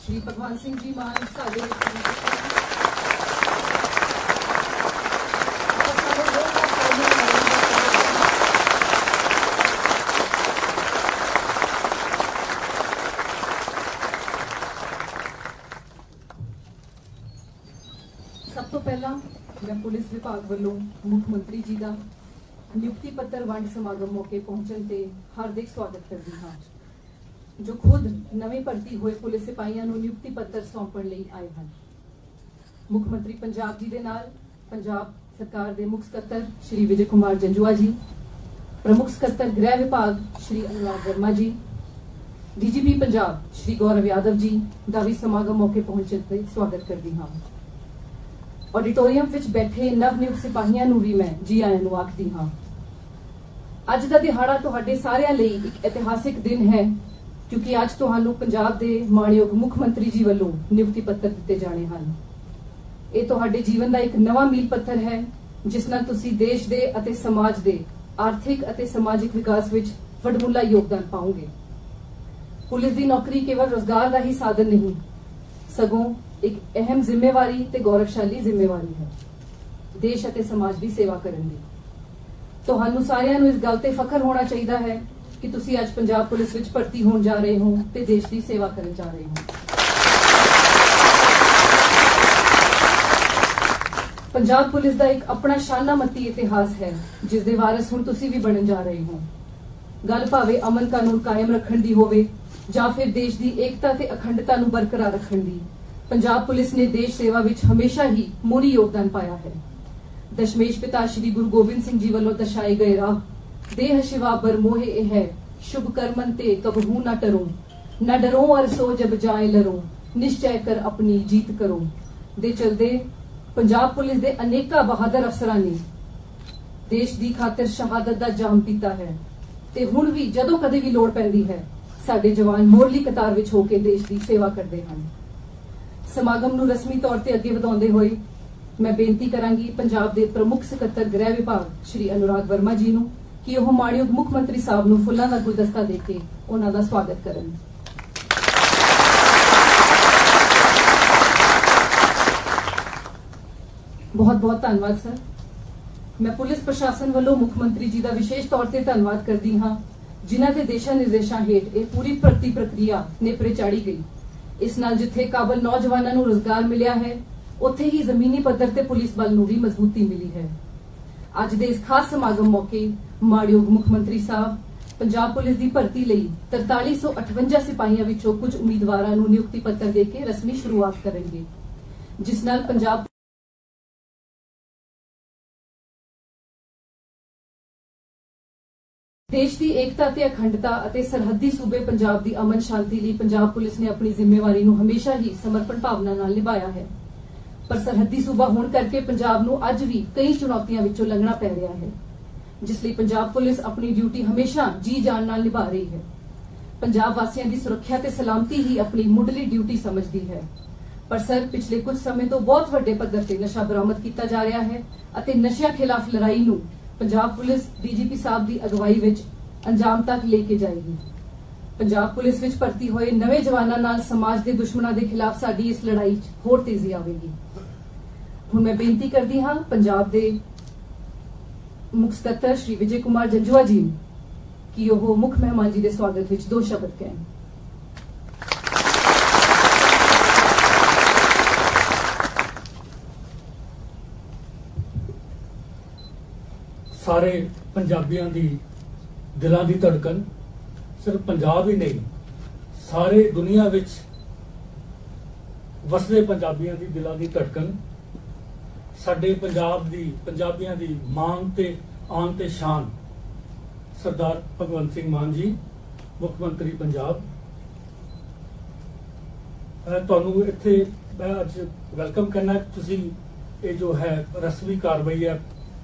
श्री भगवान सिंह जी मान साडे सब तो पहला मैं पुलिस विभाग वालों मुख मंत्री जी का नियुक्ति पत्र वंड समागम मौके पहुंचने ते हार्दिक स्वागत करती हाँ, जो खुद नवे भर्ती हुए पुलिस सिपाहियों को नियुक्ति पत्र सौंपण लई आए हैं। मुख मंत्री पंजाब जी दे नाल पंजाब सरकार के मुख सकत्तर श्री विजय कुमार जंजुआ जी, प्रमुख सकत्तर गृह विभाग श्री अनुराग वर्मा जी, डीजीपी पंजाब श्री गौरव यादव जी का भी समागम मौके पहुंचने ते स्वागत करती हाँ। ऑडिटोरियम विच बैठे नवनियुक्त सिपाहियों को भी मैं जी आयां नूं आखदी हाँ। अज दा दिहाड़ा तुहाडे सारियां लई एक इतिहासिक दिन है, क्योंकि अज तुहानूं पंजाब दे माणयोग मुख मंत्री जी वल्लों नियुक्ति पत्र दिते जाने हन। ये तुहाडे जीवन दा एक नवा मील पत्थर है, जिस नाल तुसीं देश दे अते समाज दे आर्थिक अते समाजिक विकास विच वडमुला योगदान पाओगे। पुलिस दी नौकरी केवल रोजगार दा ही साधन नहीं, सगों एक अहम जिम्मेवारी ते गौरवशाली जिम्मेवारी है, देश अते समाज की सेवा करन दी। तुहानूं सारिआं नूं इस गल ते फखर होना चाहिए है कि तुसीं अज पंजाब पुलिस विच भर्ती होण जा रहे हो ते देश की सेवा करन जा रहे हो। पंजाब पुलिस का एक अपना शानामती इतिहास है, जिस दे वारिस हुण तुसीं भी बनन जा रहे हो। गल भावें अमन कानून कायम रखण दी होवे जां फिर देश की एकता ते अखंडता नूं बरकरार रखण दी, पंजाब पुलिस ने देश सेवा विच हमेशा ही मोहरी योगदान पाया है। दशमेश पिता श्री गुरु गोबिंद सिंह जी वालों दर्शाए गए राह देह शिवा बर मोहे ए है, शुभ कर्मन ते कबहू न टरो, न डरो और सो जब जाए लरो, निश्चय कर अपनी जीत करो दे चलदे पंजाब पुलिस दे अनेका बहादुर अफसरां ने देश दी खातिर शहादत दा जाम पीता है ते हुण भी जदों कदे भी लोड़ पैंदी है साडे जवान मोरली कतार विच होके देश दी सेवा करदे हन। समागम नूं रस्मी तौर ते अगे वधाउंदे होए मैं बेनती करांगी पंजाब दे प्रमुख सकत्तर गृह विभाग श्री अनुराग वर्मा जी नूं कि ओह माणयोग मुख मंत्री साहब नूं फुल्लां दा गुलदस्ता दे के उन्हां दा स्वागत करन। बहुत बहुत धन्यवाद सर। मैं पुलिस प्रशासन वालों मुख मंत्री जी का विशेष तौर पर धन्यवाद करती हाँ, जिन्हां दे दिशा निर्देशों हेठ ये पूरी भर्ती प्रक्रिया नेपरे चाड़ी गई। इस नाल जिथे काबल नौजवानों को रोजगार मिलिया है, उत्थे ही जमीनी पद्धर ते पुलिस बल नूं भी मजबूती मिली है। अज दे इस खास समागम मौके माणयोग मुख मंत्री साहब पंजाब पुलिस की भर्ती लई 4358 सिपाहियों विचों कुछ उम्मीदवारों नूं नियुक्ति पत्र दे के रस्मी शुरुआत करेंगे, जिस नाल पंजाब देश की एकता ते अखंडता अते सरहदी सूबे पंजाब की अमन शांति लिए पंजाब पुलिस ने अपनी जिम्मेवारी नूं हमेशा ही समर्पण भावना नाल निभाया है। पर सरहदी सूबा होने करके पंजाब नूं अज भी कई चुनौतियों विचों लंघना पै रहा है, जिसलिए पंजाब पुलिस अपनी ड्यूटी हमेशा जी जान नाल निभा रही है। पंजाब वासियों की सुरक्षा ते सलामती ही अपनी मुढ़ली ड्यूटी समझती है। पर सर पिछले कुछ समय तो बहुत वड्डे पद्धर ते नशा बरामद किया जा रहा है अते नशिया खिलाफ लड़ाई नूं पंजाब पुलिस डीजीपी साहब की अगवाई विच अंजाम तक लेके जाएगी। पंजाब पुलिस विच भर्ती होए नवे जवानां नाल समाज के दुश्मनों के खिलाफ साडी इस लड़ाई होर तेजी आवेगी। हुण मैं बेनती करती हाँ पंजाब के मुख सकत्तर श्री विजय कुमार जंजुआ जी कि वह मुख मेहमान जी के स्वागत विच 2 शब्द कहन। सारे पंजाबियों की दिलों की धड़कन सिर्फ पंजाब ही नहीं, सारे दुनिया विच वसदे पंजाबियों की दिलों की धड़कन साडे पंजाब दी पंजाबियों की मान ते आन ते शान सरदार भगवंत सिंह मान जी मुख मंत्री पंजाब। तुहानूं इत्थे मैं अज वेलकम करना। तुसीं ये जो है रस्मी कार्रवाई है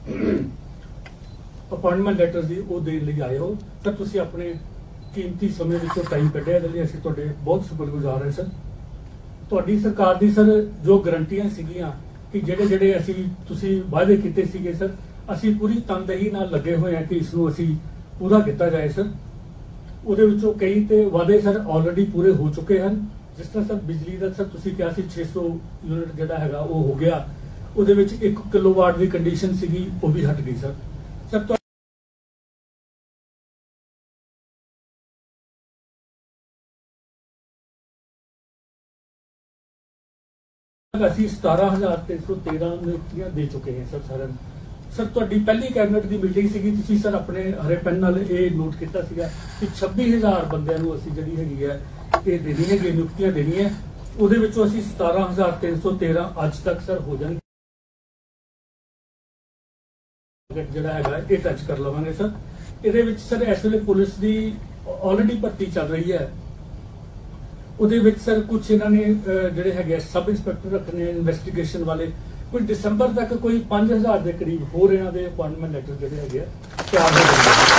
अपॉइंटमेंट लैटर की वो देने लिए आए हो, तो तुसीं अपने कीमती समय विचों टाइम कढ़िया, इसदे लई असीं तुहाडे बहुत शुक्रगुजार है सर। तुहाडी सरकार दी सर जो गारंटियां सीगियां कि ਜਿਹੜੇ ਅਸੀਂ ਤੁਸੀਂ वादे ਕੀਤੇ ਸੀਗੇ सर, ਅਸੀਂ पूरी तनदेही नाल लगे हुए हैं कि इसनूं ਅਸੀਂ पूरा किया जाए सर। ਉਹਦੇ ਵਿੱਚੋਂ कई तो वादे सर ऑलरेडी पूरे हो चुके हैं। जिस तरह सर बिजली का सर तुसीं कहा सी 600 यूनिट जिहड़ा हैगा वो हो गया, ਉਹਦੇ ਵਿੱਚ 1 किलोवाट ਦੀ ਕੰਡੀਸ਼ਨ ਸੀਗੀ ਉਹ ਵੀ ਹਟ ਗਈ ਸਰ। ਸਰ ਅਸੀਂ 17,313 ਨਿਯੁਕਤੀਆਂ ਦੇ ਚੁੱਕੇ ਹਾਂ ਸਰ ਸਾਰਿਆਂ ਨੂੰ। ਸਰ ਤੁਹਾਡੀ ਪਹਿਲੀ ਕੈਬਨਿਟ ਦੀ ਮੀਟਿੰਗ ਸੀਗੀ, ਤੁਸੀਂ ਸਰ ਆਪਣੇ ਹਰੇ ਪੈਨ ਨਾਲ ਇਹ ਨੋਟ ਕੀਤਾ ਸੀਗਾ ਕਿ 26,000 ਬੰਦਿਆਂ ਨੂੰ ਅਸੀਂ ਜਿਹੜੀ ਹੈਗੀ ਹੈ ਇਹ ਦੇਣੀ ਹੈਗੀ ਨਿਯੁਕਤੀਆਂ ਦੇਣੀਆਂ। ਉਹਦੇ ਵਿੱਚੋਂ ਅਸੀਂ 17,313 ਅੱਜ ਤੱਕ ਸਰ ਹੋ ਜਾਣਗੇ ਜਿਹੜਾ ਹੈਗਾ ਇਹ ਟੱਚ ਕਰ ਲਵਾਂਗੇ ਸਰ। ਇਹਦੇ ਵਿੱਚ ਸਰ ਇਸ ਵੇਲੇ ਪੁਲਿਸ ਦੀ ਆਲਰੇਡੀ ਭਰਤੀ ਚੱਲ ਰਹੀ ਹੈ। ਉਹਦੇ ਵਿੱਚ ਸਰ ਕੁਝ ਇਹਨਾਂ ਨੇ ਜਿਹੜੇ ਹੈਗੇ ਸਬ ਇੰਸਪੈਕਟਰ ਰੱਖਣੇ ਇਨਵੈਸਟੀਗੇਸ਼ਨ ਵਾਲੇ, ਕੋਈ ਦਸੰਬਰ ਤੱਕ ਕੋਈ 5,000 ਦੇ ਕਰੀਬ ਹੋਰ ਇਹਨਾਂ ਦੇ ਅਪਾਇੰਟਮੈਂਟ ਲੈਟਰ ਜਿਹੜੇ ਹੈਗੇ ਤਿਆਰ ਹੋ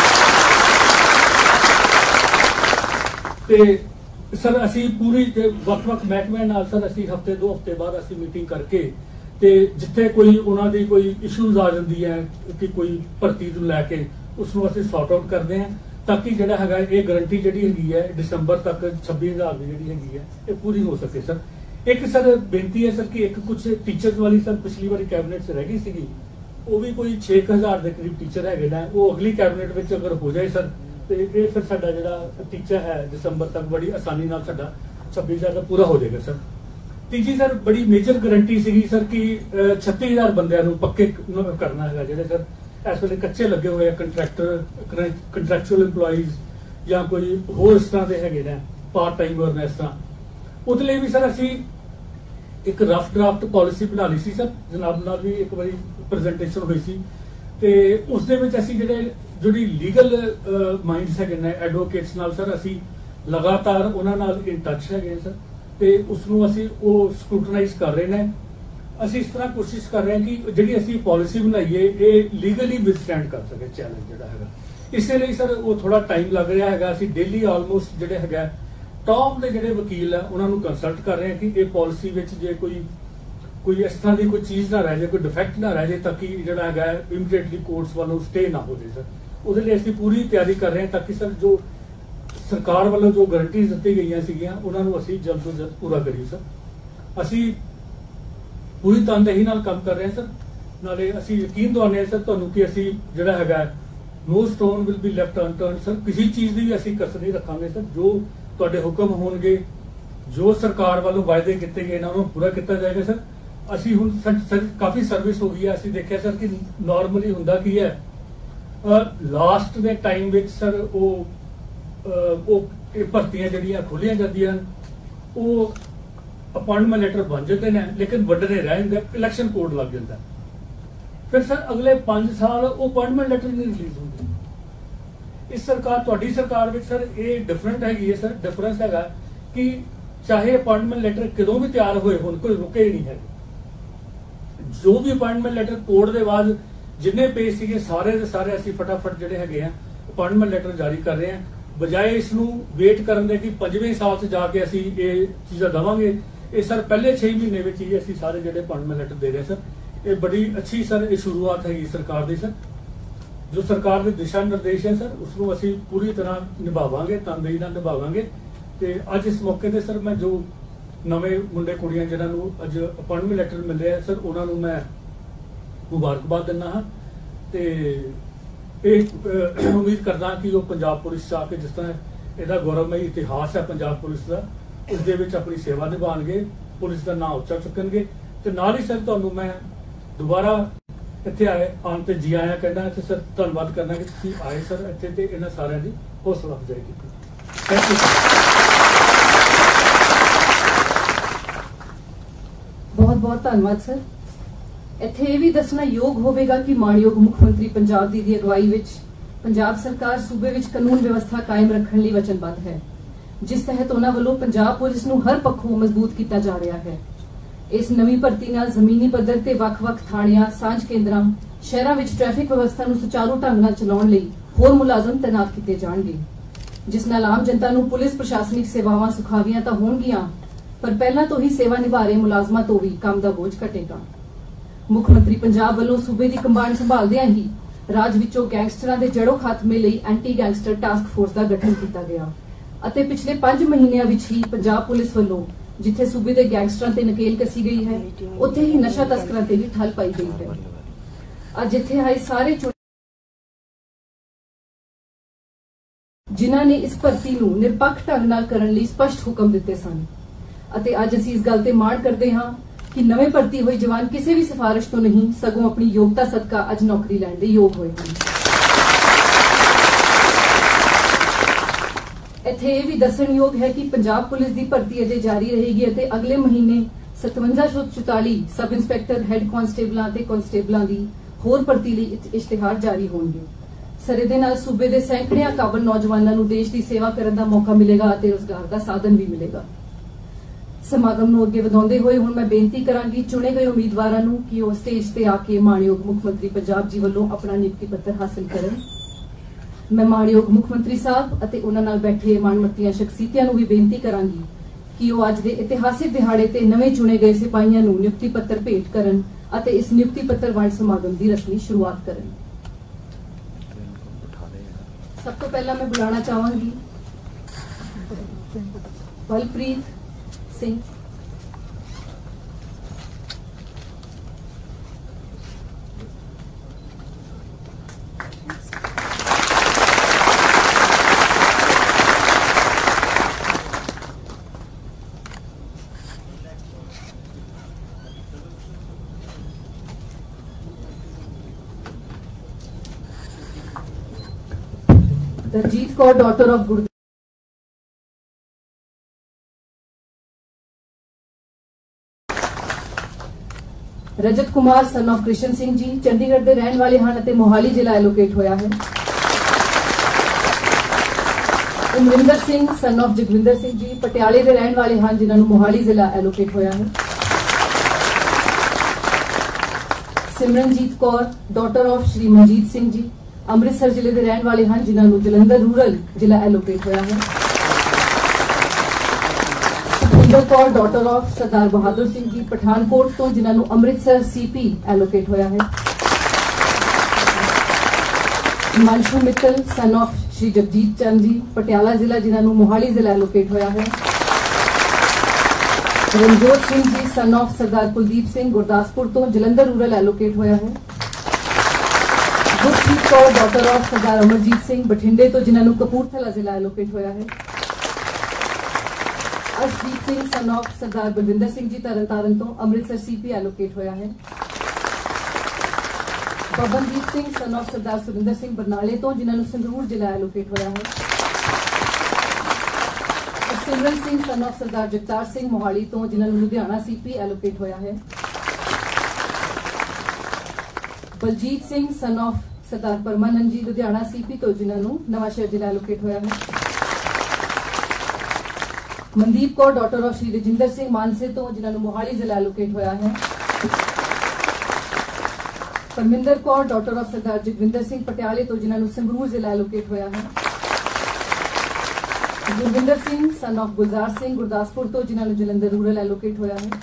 ਜਾਣਗੇ। ਤੇ ਸਰ ਅਸੀਂ ਪੂਰੀ ਵੱਖ-ਵੱਖ ਮਹਿਕਮਿਆਂ ਨਾਲ ਸਰ ਅਸੀਂ ਹਫਤੇ 2 ਹਫਤੇ ਬਾਅਦ ਅਸੀਂ ਮੀਟਿੰਗ ਕਰਕੇ ਤੇ ਜਿੱਥੇ ਕੋਈ ਉਹਨਾਂ ਦੀ ਕੋਈ ਇਸ਼ੂਜ਼ ਆ ਜਾਂਦੀ ਹੈ ਕਿ ਕੋਈ ਭਰਤੀ ਨੂੰ ਲੈ ਕੇ ਉਸ ਨੂੰ ਅਸੀਂ ਸੌਟ ਆਊਟ ਕਰਦੇ ਹਾਂ ਤਾਂ ਕਿ ਜਿਹੜਾ ਹੈਗਾ ਇਹ ਗਾਰੰਟੀ ਜਿਹੜੀ ਹੈਗੀ ਹੈ ਦਸੰਬਰ ਤੱਕ 26,000 ਦੀ ਜਿਹੜੀ ਹੈਗੀ ਹੈ ਇਹ ਪੂਰੀ ਹੋ ਸਕੇ ਸਰ। ਇੱਕ ਸਰ ਬੇਨਤੀ ਹੈ ਸਰ ਕਿ ਇੱਕ ਕੁਝ ਟੀਚਰਸ ਵਾਲੀ ਸਰ ਪਿਛਲੀ ਵਾਰੀ ਕੈਬਨਿਟ 'ਚ ਰਹਿ ਗਈ ਸੀਗੀ, ਉਹ ਵੀ ਕੋਈ 6,000 ਦੇ ਕਰੀਬ ਟੀਚਰ ਹੈਗੇ ਨੇ, ਉਹ ਅਗਲੀ ਕੈਬਨਿਟ ਵਿੱਚ ਅਗਰ ਹੋ ਜਾਏ ਸਰ ਤੇ ਇਹ ਫਿਰ ਸਾਡਾ ਜਿਹੜਾ ਟੀਚਰ ਹੈ ਦਸੰਬਰ ਤੱਕ ਬੜੀ ਆਸਾਨੀ ਨਾਲ ਸਾਡਾ 26,000 ਦਾ ਪੂਰਾ ਹੋ ਜਾਏਗਾ ਸਰ। ਤੀਜੀ ਸਰ ਬੜੀ ਮੇਜਰ ਗਾਰੰਟੀ ਸੀਗੀ ਸਰ ਕਿ 36,000 ਬੰਦਿਆਂ ਨੂੰ ਪੱਕੇ ਕਰਨਾ ਹੈਗਾ ਜਿਹੜੇ ਸਰ ਇਸ ਵੇਲੇ ਕੱਚੇ ਲੱਗੇ ਹੋਏ ਆ, ਕੰਟਰੈਕਚੁਅਲ EMPLOYEES ਜਾਂ ਕੋਈ ਹੋਰ ਇਸ ਤਰ੍ਹਾਂ ਦੇ ਹੈਗੇ ਨੇ ਪਾਰਟ ਟਾਈਮ ਵਰਕ ਇਸ ਤਰ੍ਹਾਂ। ਉਹਦੇ ਲਈ ਵੀ ਸਰ ਅਸੀਂ ਇੱਕ ਰਫ ਡਰਾਫਟ ਪਾਲਿਸੀ ਬਣਾ ਲਈ ਸੀ ਸਰ, ਜਨਾਬ ਨਾਲ ਵੀ ਇੱਕ ਵਾਰੀ ਪ੍ਰੈਜੈਂਟੇਸ਼ਨ ਹੋਈ ਸੀ ਤੇ ਉਸ ਦੇ ਵਿੱਚ ਅਸੀਂ ਜਿਹੜੀ ਲੀਗਲ ਮਾਈਂਡਸ ਹੈਗੇ ਨੇ ਐਡਵੋਕੇਟਸ ਨਾਲ ਸਰ ਅਸੀਂ ਲਗਾਤਾਰ ਉਹਨਾਂ ਨਾਲ ਇਨ ਟੱਚ ਹੈਗੇ ਸਰ ਤੇ ਉਸ ਨੂੰ ਅਸੀਂ ਉਹ ਸਕਰੂਟਨਾਈਜ਼ ਕਰ ਰਹੇ ਨੇ। ਅਸੀਂ ਇਸ ਤਰ੍ਹਾਂ ਕੋਸ਼ਿਸ਼ ਕਰ ਰਹੇ ਹਾਂ ਕਿ ਜਿਹੜੀ ਅਸੀਂ ਪਾਲਿਸੀ ਬਣਾਈਏ ਇਹ ਲੀਗਲੀ ਵਿਦਸਟੈਂਡ ਕਰ ਸਕੇ ਚੈਲੰਜ ਜਿਹੜਾ ਹੈਗਾ। ਇਸੇ ਲਈ ਸਰ ਉਹ ਥੋੜਾ ਟਾਈਮ ਲੱਗ ਰਿਹਾ ਹੈਗਾ। ਅਸੀਂ ਡੇਲੀ ਆਲਮੋਸਟ ਜਿਹੜੇ ਹੈਗਾ ਟੌਪ ਦੇ ਜਿਹੜੇ ਵਕੀਲ ਆ ਉਹਨਾਂ ਨੂੰ ਕੰਸਲਟ ਕਰ ਰਹੇ ਹਾਂ ਕਿ ਇਹ ਪਾਲਿਸੀ ਵਿੱਚ ਜੇ ਕੋਈ ਇਸ ਤਰ੍ਹਾਂ ਦੀ ਕੋਈ ਚੀਜ਼ ਨਾ ਰਹਿ ਜਾਏ, ਕੋਈ ਡਿਫੈਕਟ ਨਾ ਰਹਿ ਜਾਏ ਤਾਂ ਕਿ ਜਿਹੜਾ ਹੈਗਾ ਇਮੀਡੀਏਟਲੀ ਕੋਰਟਸ ਵੱਲੋਂ ਸਟੇ ਨਾ ਹੋ ਜਾਏ ਸਰ। ਉਹਦੇ ਲਈ ਅਸੀਂ ਪੂਰੀ ਤਿਆਰੀ ਕਰ ਰਹੇ ਹਾਂ ਤਾਂ ਕਿ ਸਰ ਜੋ ਸਰਕਾਰ ਵੱਲੋਂ ਜੋ ਗਾਰੰਟੀਜ਼ ਦਿੱਤੀ ਗਈਆਂ ਸੀਗੀਆਂ ਉਹਨਾਂ ਨੂੰ ਅਸੀਂ ਜਲਦ ਤੋਂ ਜਲਦ ਪੂਰਾ ਕਰੀਏ ਸਰ। ਅਸੀਂ ਪੂਰੀ ਤਨਦੇਹੀ ਨਾਲ ਕੰਮ ਕਰ ਰਹੇ ਹਾਂ ਸਰ। ਨਾਲੇ ਅਸੀਂ ਯਕੀਨ ਦਿਵਾਉਂਦੇ ਹਾਂ ਸਰ ਤੁਹਾਨੂੰ ਕਿ ਅਸੀਂ ਜਿਹੜਾ ਹੈਗਾ no stone will be left unturned sir. ਕਿਸੇ ਚੀਜ਼ ਦੀ ਵੀ ਅਸੀਂ ਕਸਰ ਨਹੀਂ ਰੱਖਾਂਗੇ ਸਰ। ਜੋ ਤੁਹਾਡੇ ਹੁਕਮ ਹੋਣਗੇ, ਜੋ ਸਰਕਾਰ ਵੱਲੋਂ ਵਾਅਦੇ ਕੀਤੇ ਗਏ ਇਹਨਾਂ ਨੂੰ ਪੂਰਾ ਕੀਤਾ ਜਾਏਗਾ ਸਰ। ਅਸੀਂ ਹੁਣ ਕਾਫੀ ਸਰਵਿਸ ਹੋ ਗਈ ਹੈ। ਅਸੀਂ ਦੇਖਿਆ ਸਰ ਕਿ ਨਾਰਮਲੀ ਹੁੰਦਾ ਕੀ ਹੈ ਲਾਸਟ ਦੇ ਟਾਈਮ ਵਿੱਚ ਸਰ ਉਹ ਭਰਤੀਆਂ ਜਿਹੜੀਆਂ ਖੋਲੀਆਂ ਜਾਂਦੀਆਂ ਉਹ ਅਪਾਇੰਟਮੈਂਟ ਲੈਟਰ ਬਣ ਜਾਂਦੇ ਨੇ ਲੇਕਿਨ ਵੱਡਣੇ ਰਹਿ ਜਾਂਦੇ, ਇਲੈਕਸ਼ਨ ਕੋਡ ਲੱਗ ਜਾਂਦਾ। ਫਿਰ ਸਰ ਅਗਲੇ 5 ਸਾਲ ਉਹ ਅਪਾਇੰਟਮੈਂਟ ਲੈਟਰ ਨਹੀਂ ਰਿਲੀਜ਼ ਹੁੰਦੇ। ਇਸ ਸਰਕਾਰ ਤੁਹਾਡੀ ਸਰਕਾਰ ਵਿੱਚ ਸਰ ਇਹ ਡਿਫਰੈਂਟ ਹੈਗੀ ਹੈ ਸਰ। ਡਿਫਰੈਂਸ ਹੈਗਾ ਕਿ ਚਾਹੇ ਅਪਾਇੰਟਮੈਂਟ ਲੈਟਰ ਕਦੋਂ ਵੀ ਤਿਆਰ ਹੋਏ ਹੋਣ ਕੋਈ ਰੁਕੇ ਹੀ ਨਹੀਂ ਹੈ। ਜੋ ਵੀ ਅਪਾਇੰਟਮੈਂਟ ਲੈਟਰ ਕੋਡ ਦੇ ਬਾਅਦ ਜਿੰਨੇ ਪੇਜ ਸੀਗੇ ਸਾਰੇ ਦੇ ਸਾਰੇ ਅਸੀਂ ਫਟਾਫਟ ਜਿਹੜੇ ਹੈਗੇ ਆ ਅਪਾਇੰਟਮੈਂਟ ਲੈਟਰ ਜਾਰੀ ਕਰ ਰਹੇ ਹਾਂ ਬਜਾਏ ਇਸ ਨੂੰ ਵੇਟ ਕਰਨ ਦੇ ਕਿ 5ਵੇਂ ਸਾਲ 'ਚ ਜਾ ਕੇ ਅਸੀਂ ਇਹ ਚੀਜ਼ਾਂ ਦੇਵਾਂਗੇ। ਇਹ ਸਰ ਪਹਿਲੇ 6 ਮਹੀਨੇ ਵਿੱਚ ਹੀ ਅਸੀਂ ਸਾਰੇ ਜਿਹੜੇ ਅਪਾਇੰਟਮੈਂਟ ਲੈਟਰ ਦੇ ਰਹੇ ਸਰ। ਇਹ ਬੜੀ ਅੱਛੀ ਸਰ ਇਹ ਸ਼ੁਰੂਆਤ ਹੈਗੀ ਸਰਕਾਰ ਦੀ ਸਰ। ਜੋ ਸਰਕਾਰ ਦੇ ਦਿਸ਼ਾ ਨਿਰਦੇਸ਼ ਹੈ ਸਰ ਉਸ ਨੂੰ ਅਸੀਂ ਪੂਰੀ ਤਰ੍ਹਾਂ ਨਿਭਾਵਾਂਗੇ, ਤਨਦੇਹੀ ਨਾਲ ਨਿਭਾਵਾਂਗੇ। ਤੇ ਅੱਜ ਇਸ ਮੌਕੇ ਤੇ ਸਰ ਮੈਂ ਜੋ ਨਵੇਂ ਮੁੰਡੇ ਕੁੜੀਆਂ ਜਿਹਨਾਂ ਨੂੰ ਅੱਜ ਅਪਾਇੰਟਮੈਂਟ ਲੈਟਰ ਮਿਲ ਰਿਹਾ ਸਰ ਉਹਨਾਂ ਨੂੰ ਮੈਂ ਮੁਬਾਰਕਬਾਦ ਦਿੰਦਾ ਹਾਂ ਤੇ ਇਹ ਉਮੀਦ ਕਰਦਾ ਕਿ ਉਹ ਪੰਜਾਬ ਪੁਲਿਸ 'ਚ ਆ ਕੇ ਜਿਸ ਤਰ੍ਹਾਂ ਇਹਦਾ ਗੌਰਵਮਈ ਇਤਿਹਾਸ ਹੈ ਪੰਜਾਬ ਪੁਲਿਸ ਦਾ ਉਸ ਦੇ ਵਿੱਚ ਆਪਣੀ ਸੇਵਾ ਨਿਭਾਉਣਗੇ, ਪੁਲਿਸ ਦਾ ਨਾਂ ਉੱਚਾ ਚੁੱਕਣਗੇ। ਤੇ ਨਾਲ ਹੀ ਸਰ ਤੁਹਾਨੂੰ ਮੈਂ ਦੁਬਾਰਾ ਇੱਥੇ ਆਉਣ ਤੇ ਜੀ ਆਇਆਂ ਕਹਿਣਾ ਤੇ ਸਰ ਧੰਨਵਾਦ ਕਰਨਾ ਕਿ ਤੁਸੀਂ ਆਏ ਸਰ ਇੱਥੇ ਤੇ ਇਹਨਾਂ ਸਾਰਿਆਂ ਦੀ ਹੌਸਲਾ ਅਫਜ਼ਾਈ ਕੀਤੀ। Thank you. ਬਹੁਤ ਬਹੁਤ ਧੰਨਵਾਦ ਸਰ। ਇੱਥੇ ਇਹ ਵੀ ਦੱਸਣਾ ਯੋਗ ਹੋਵੇਗਾ ਕਿ ਮਾਣਯੋਗ ਮੁੱਖ ਮੰਤਰੀ ਪੰਜਾਬ ਦੀ ਅਗਵਾਈ ਵਿੱਚ ਪੰਜਾਬ ਸਰਕਾਰ ਸੂਬੇ ਵਿੱਚ ਕਾਨੂੰਨ ਵਿਵਸਥਾ ਕਾਇਮ ਰੱਖਣ ਲਈ ਵਚਨਬੱਧ ਹੈ, ਜਿਸ ਤਹਿਤ ਉਹਨਾਂ ਵੱਲੋਂ ਪੰਜਾਬ ਪੁਲਿਸ ਨੂੰ ਹਰ ਪੱਖੋਂ ਮਜ਼ਬੂਤ ਕੀਤਾ ਜਾ ਰਿਹਾ ਹੈ। ਇਸ ਨਵੀਂ ਭਰਤੀ ਨਾਲ ਜ਼ਮੀਨੀ ਪੱਧਰ ਤੇ ਵੱਖ-ਵੱਖ ਥਾਣਿਆਂ, ਸਾਂਝ ਕੇਂਦਰਾਂ, ਸ਼ਹਿਰਾਂ ਵਿੱਚ ਟ੍ਰੈਫਿਕ ਵਿਵਸਥਾ ਨੂੰ ਸੁਚਾਰੂ ਢੰਗ ਨਾਲ ਚਲਾਉਣ ਲਈ ਹੋਰ ਮੁਲਾਜ਼ਮ ਤੈਨਾਤ ਕੀਤੇ ਜਾਣਗੇ, ਜਿਸ ਨਾਲ ਆਮ ਜਨਤਾ ਨੂੰ ਪੁਲਿਸ ਪ੍ਰਸ਼ਾਸਨਿਕ ਸੇਵਾਵਾਂ ਸੁਖਾਵੀਆਂ ਤਾਂ ਹੋਣਗੀਆਂ ਪਰ ਪਹਿਲਾਂ ਤੋਂ ਹੀ ਸੇਵਾ ਨਿਭਾ ਰਹੇ ਮੁਲਾਜ਼ਮਾਂ ਤੋਂ ਵੀ ਕੰਮ ਦਾ ਬੋਝ ਘਟੇਗਾ। ਮੁੱਖ ਮੰਤਰੀ ਪੰਜਾਬ ਵੱਲੋਂ ਸੂਬੇ ਦੀ ਕਮਾਂਡ ਸੰਭਾਲਦਿਆਂ ਹੀ ਰਾਜ ਵਿੱਚੋਂ ਗੈਂਗਸਟਰਾਂ ਦੇ ਜੜੋਂ ਖਾਤਮੇ ਲਈ ਐਂਟੀ ਗੈਂਗਸਟਰ ਟਾਸਕ ਫੋਰਸ ਦਾ ਗਠਨ ਕੀਤਾ ਗਿਆ, ਅਤੇ ਪਿਛਲੇ 5 ਮਹੀਨਿਆਂ ਵਿੱਚ ਹੀ ਪੰਜਾਬ ਪੁਲਿਸ ਵੱਲੋਂ ਜਿੱਥੇ ਸੂਬੇ ਦੇ ਗੈਂਗਸਟਰਾਂ ਤੇ ਨਕੇਲ ਕੱਸੀ ਗਈ ਹੈ, ਉੱਥੇ ਹੀ ਨਸ਼ਾ ਤਸਕਰਾਂ ਤੇ ਵੀ ਠੱਲ ਪਾਈ ਗਈ ਹੈ। ਅੱਜ ਇੱਥੇ ਆਏ ਸਾਰੇ ਜਿਨ੍ਹਾਂ ਨੇ ਇਸ ਭਰਤੀ ਨੂੰ ਨਿਰਪੱਖ ਢੰਗ ਨਾਲ ਕਰਨ ਲਈ ਸਪਸ਼ਟ ਹੁਕਮ ਦਿੱਤੇ ਸਨ ਅਤੇ ਅੱਜ ਅਸੀਂ ਇਸ ਗੱਲ ਤੇ ਮਾਣ ਕਰਦੇ ਹਾਂ ਕਿ ਨਵੇਂ ਭਰਤੀ ਹੋਏ ਜਵਾਨ ਕਿਸੇ ਵੀ ਸਿਫਾਰਿਸ਼ ਤੋਂ ਨਹੀਂ ਸਗੋਂ ਆਪਣੀ ਯੋਗਤਾ ਸਦਕਾ ਅੱਜ ਨੌਕਰੀ ਲੈਣ ਦੇ ਯੋਗ ਹੋਏ ਹਨ। ਇੱਥੇ ਇਹ ਵੀ ਦੱਸਣਯੋਗ ਹੈ ਕਿ ਪੰਜਾਬ ਪੁਲਿਸ ਦੀ ਭਰਤੀ ਅਜੇ ਜਾਰੀ ਰਹੇਗੀ ਅਤੇ ਅਗਲੇ ਮਹੀਨੇ 5744 ਸਬ ਇੰਸਪੈਕਟਰ ਹੈੱਡ ਕਾਂਸਟੇਬਲਾਂ ਅਤੇ ਕਾਂਸਟੇਬਲਾਂ ਦੀ ਹੋਰ ਭਰਤੀ ਲਈ ਇਸ਼ਤਿਹਾਰ ਜਾਰੀ ਹੋਣਗੇ। ਸਰੇ ਦੇ ਨਾਲ ਸੂਬੇ ਦੇ ਸੈਂਕੜਿਆਂ ਕਾਬਲ ਨੌਜਵਾਨਾਂ ਨੂੰ ਦੇਸ਼ ਦੀ ਸੇਵਾ ਕਰਨ ਦਾ ਮੌਕਾ ਮਿਲੇਗਾ ਅਤੇ ਰੁਜ਼ਗਾਰ ਦਾ ਸਾਧਨ ਵੀ ਮਿਲੇਗਾ। ਸਮਾਗਮ ਨੂੰ ਅੱਗੇ ਵਧਾਉਂਦੇ ਹੋਏ ਹੁਣ ਮੈਂ ਬੇਨਤੀ ਕਰਾਂਗੀ ਚੁਣੇ ਗਏ ਉਮੀਦਵਾਰਾਂ ਨੂੰ ਕਿ ਉਹ ਸਟੇਜ ਤੇ ਆ ਕੇ ਮਾਣਯੋਗ ਮੁੱਖ ਮੰਤਰੀ ਪੰਜਾਬ ਜੀ ਵੱਲੋਂ ਆਪਣਾ ਨਿਯੁਕਤੀ ਪੱਤਰ ਹਾਸਲ ਕਰਨ। ਮੈਂ ਮਾਣਯੋਗ ਮੁੱਖ ਮੰਤਰੀ ਸਾਹਿਬ ਅਤੇ ਉਹਨਾਂ ਨਾਲ ਬੈਠੇ ਮਾਣਮੱਤੀਆਂ ਸ਼ਖਸੀਅਤਾਂ ਨੂੰ ਵੀ ਬੇਨਤੀ ਕਰਾਂਗੀ ਕਿ ਉਹ ਅੱਜ ਦੇ ਇਤਿਹਾਸਿਕ ਦਿਹਾੜੇ ਤੇ ਨਵੇਂ ਚੁਣੇ ਗਏ ਸਿਪਾਹੀਆਂ ਨੂੰ ਨਿਯੁਕਤੀ ਪੱਤਰ ਭੇਟ ਕਰਨ ਅਤੇ ਇਸ ਨਿਯੁਕਤੀ ਪੱਤਰ ਵੰਡ ਸਮਾਗਮ ਦੀ ਰਸਮੀ ਸ਼ੁਰੂਆਤ ਕਰਨ। ਸਭ ਤੋਂ ਪਹਿਲਾਂ ਮੈਂ ਬੁਲਾਉਣਾ ਚਾਹਾਂਗੀ Balpreet Singh, Darjeet Kaur daughter of Gurdev Rajat Kumar son of Krishan Singh ji Chandigarh के रहने वाले हैं ਅਤੇ मोहाली जिला एलोकेट होया है। उमरिंदर सिंह सन ऑफ जगविंदर सिंह जी पटियाले के रहने वाले हैं जिन्होंने मोहाली जिला एलोकेट होया है। सिमरनजीत कौर डॉटर ऑफ श्री मनजीत सिंह जी अमृतसर जिले के रहने वाले हैं जिन्होंने जलंधर रूरल जिला एलोकेट होया है। सुखविंदर कौर डॉटर ऑफ सरदार बहादुर सिंह जी पठानकोट तो जिन्होंने अमृतसर सीपी एलोकेट होया है। हिमांशु मित्तल सन ऑफ श्री जगजीत चंद जी पटियाला जिला जिन्होंने मोहाली जिला एलोकेट होया है। रमजोत सिंह जी सन ऑफ सरदार कुलदीप सिंह गुरदासपुर तो जलंधर रूरल एलोकेट होया है। गुरप्रीत कौर डॉटर ऑफ सरदार अमरजीत सिंह बठिंडे तो जिन्होंने कपूरथला जिला एलोकेट होया है। अर्शदीप सिंह सन ऑफ सरदार बलविंदर सिंह जी तरनतारन तो अमृतसर सीपी एलोकेट होया है। पवनदीप सिंह सन ऑफ सरदार सुरिंदर सिंह बरनाले तो जिन्होंने संगरूर जिला एलोकेट होया है। और सिमरन सिंह सन ऑफ सरदार जगतार सिंह मोहाली तो जिन्होंने लुधियाना सीपी एलोकेट होया है। Baljit Singh son of Sardar Parmanand ji Ludhiana CP तो जिन्होंने नवांशहर जिला एलोकेट होया है। मनदीप कौर डॉटर ऑफ श्री रजिंदर सिंह मानसे तो जिन्होंने मोहाली जिला एलोकेट होया है। परमिंदर कौर डॉटर ऑफ सरदार जगविंदर सिंह पटियाले तो जिन्होंने संगरूर जिला एलोकेट होया है। गुरविंदर सिंह सन ऑफ गुलजार सिंह गुरदासपुर तो जिन्होंने जलंधर रूरल एलोकेट होया है।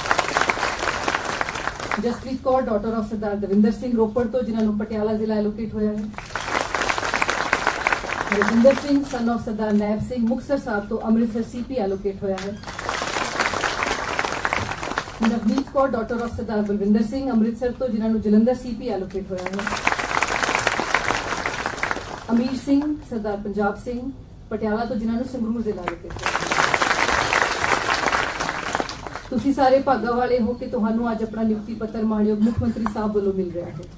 जसप्रीत कौर डॉटर ऑफ सरदार दविंदर सिंह रोपड़ तो जिन्होंने पटियाला जिला एलोकेट होया है। रजिंदर सिंह सन ऑफ सरदार नैब सिंह मुक्तसर साहब तो अमृतसर सीपी एलोकेट होया है। नवनीत कौर डॉटर ऑफ सरदार बलविंदर सिंह अमृतसर तो जिन्होंने जलंधर सीपी एलोकेट होया है। अमीर सिंह सरदार पंजाब सिंह पटियाला तो जिन्होंने संगरूर जिला एलोकेट होया है। तुसी सारे भागा वाले हो कि तुहानू अज अपना नियुक्ति पत्र मानयोग मुख मंत्री साहब वालों मिल रहा है।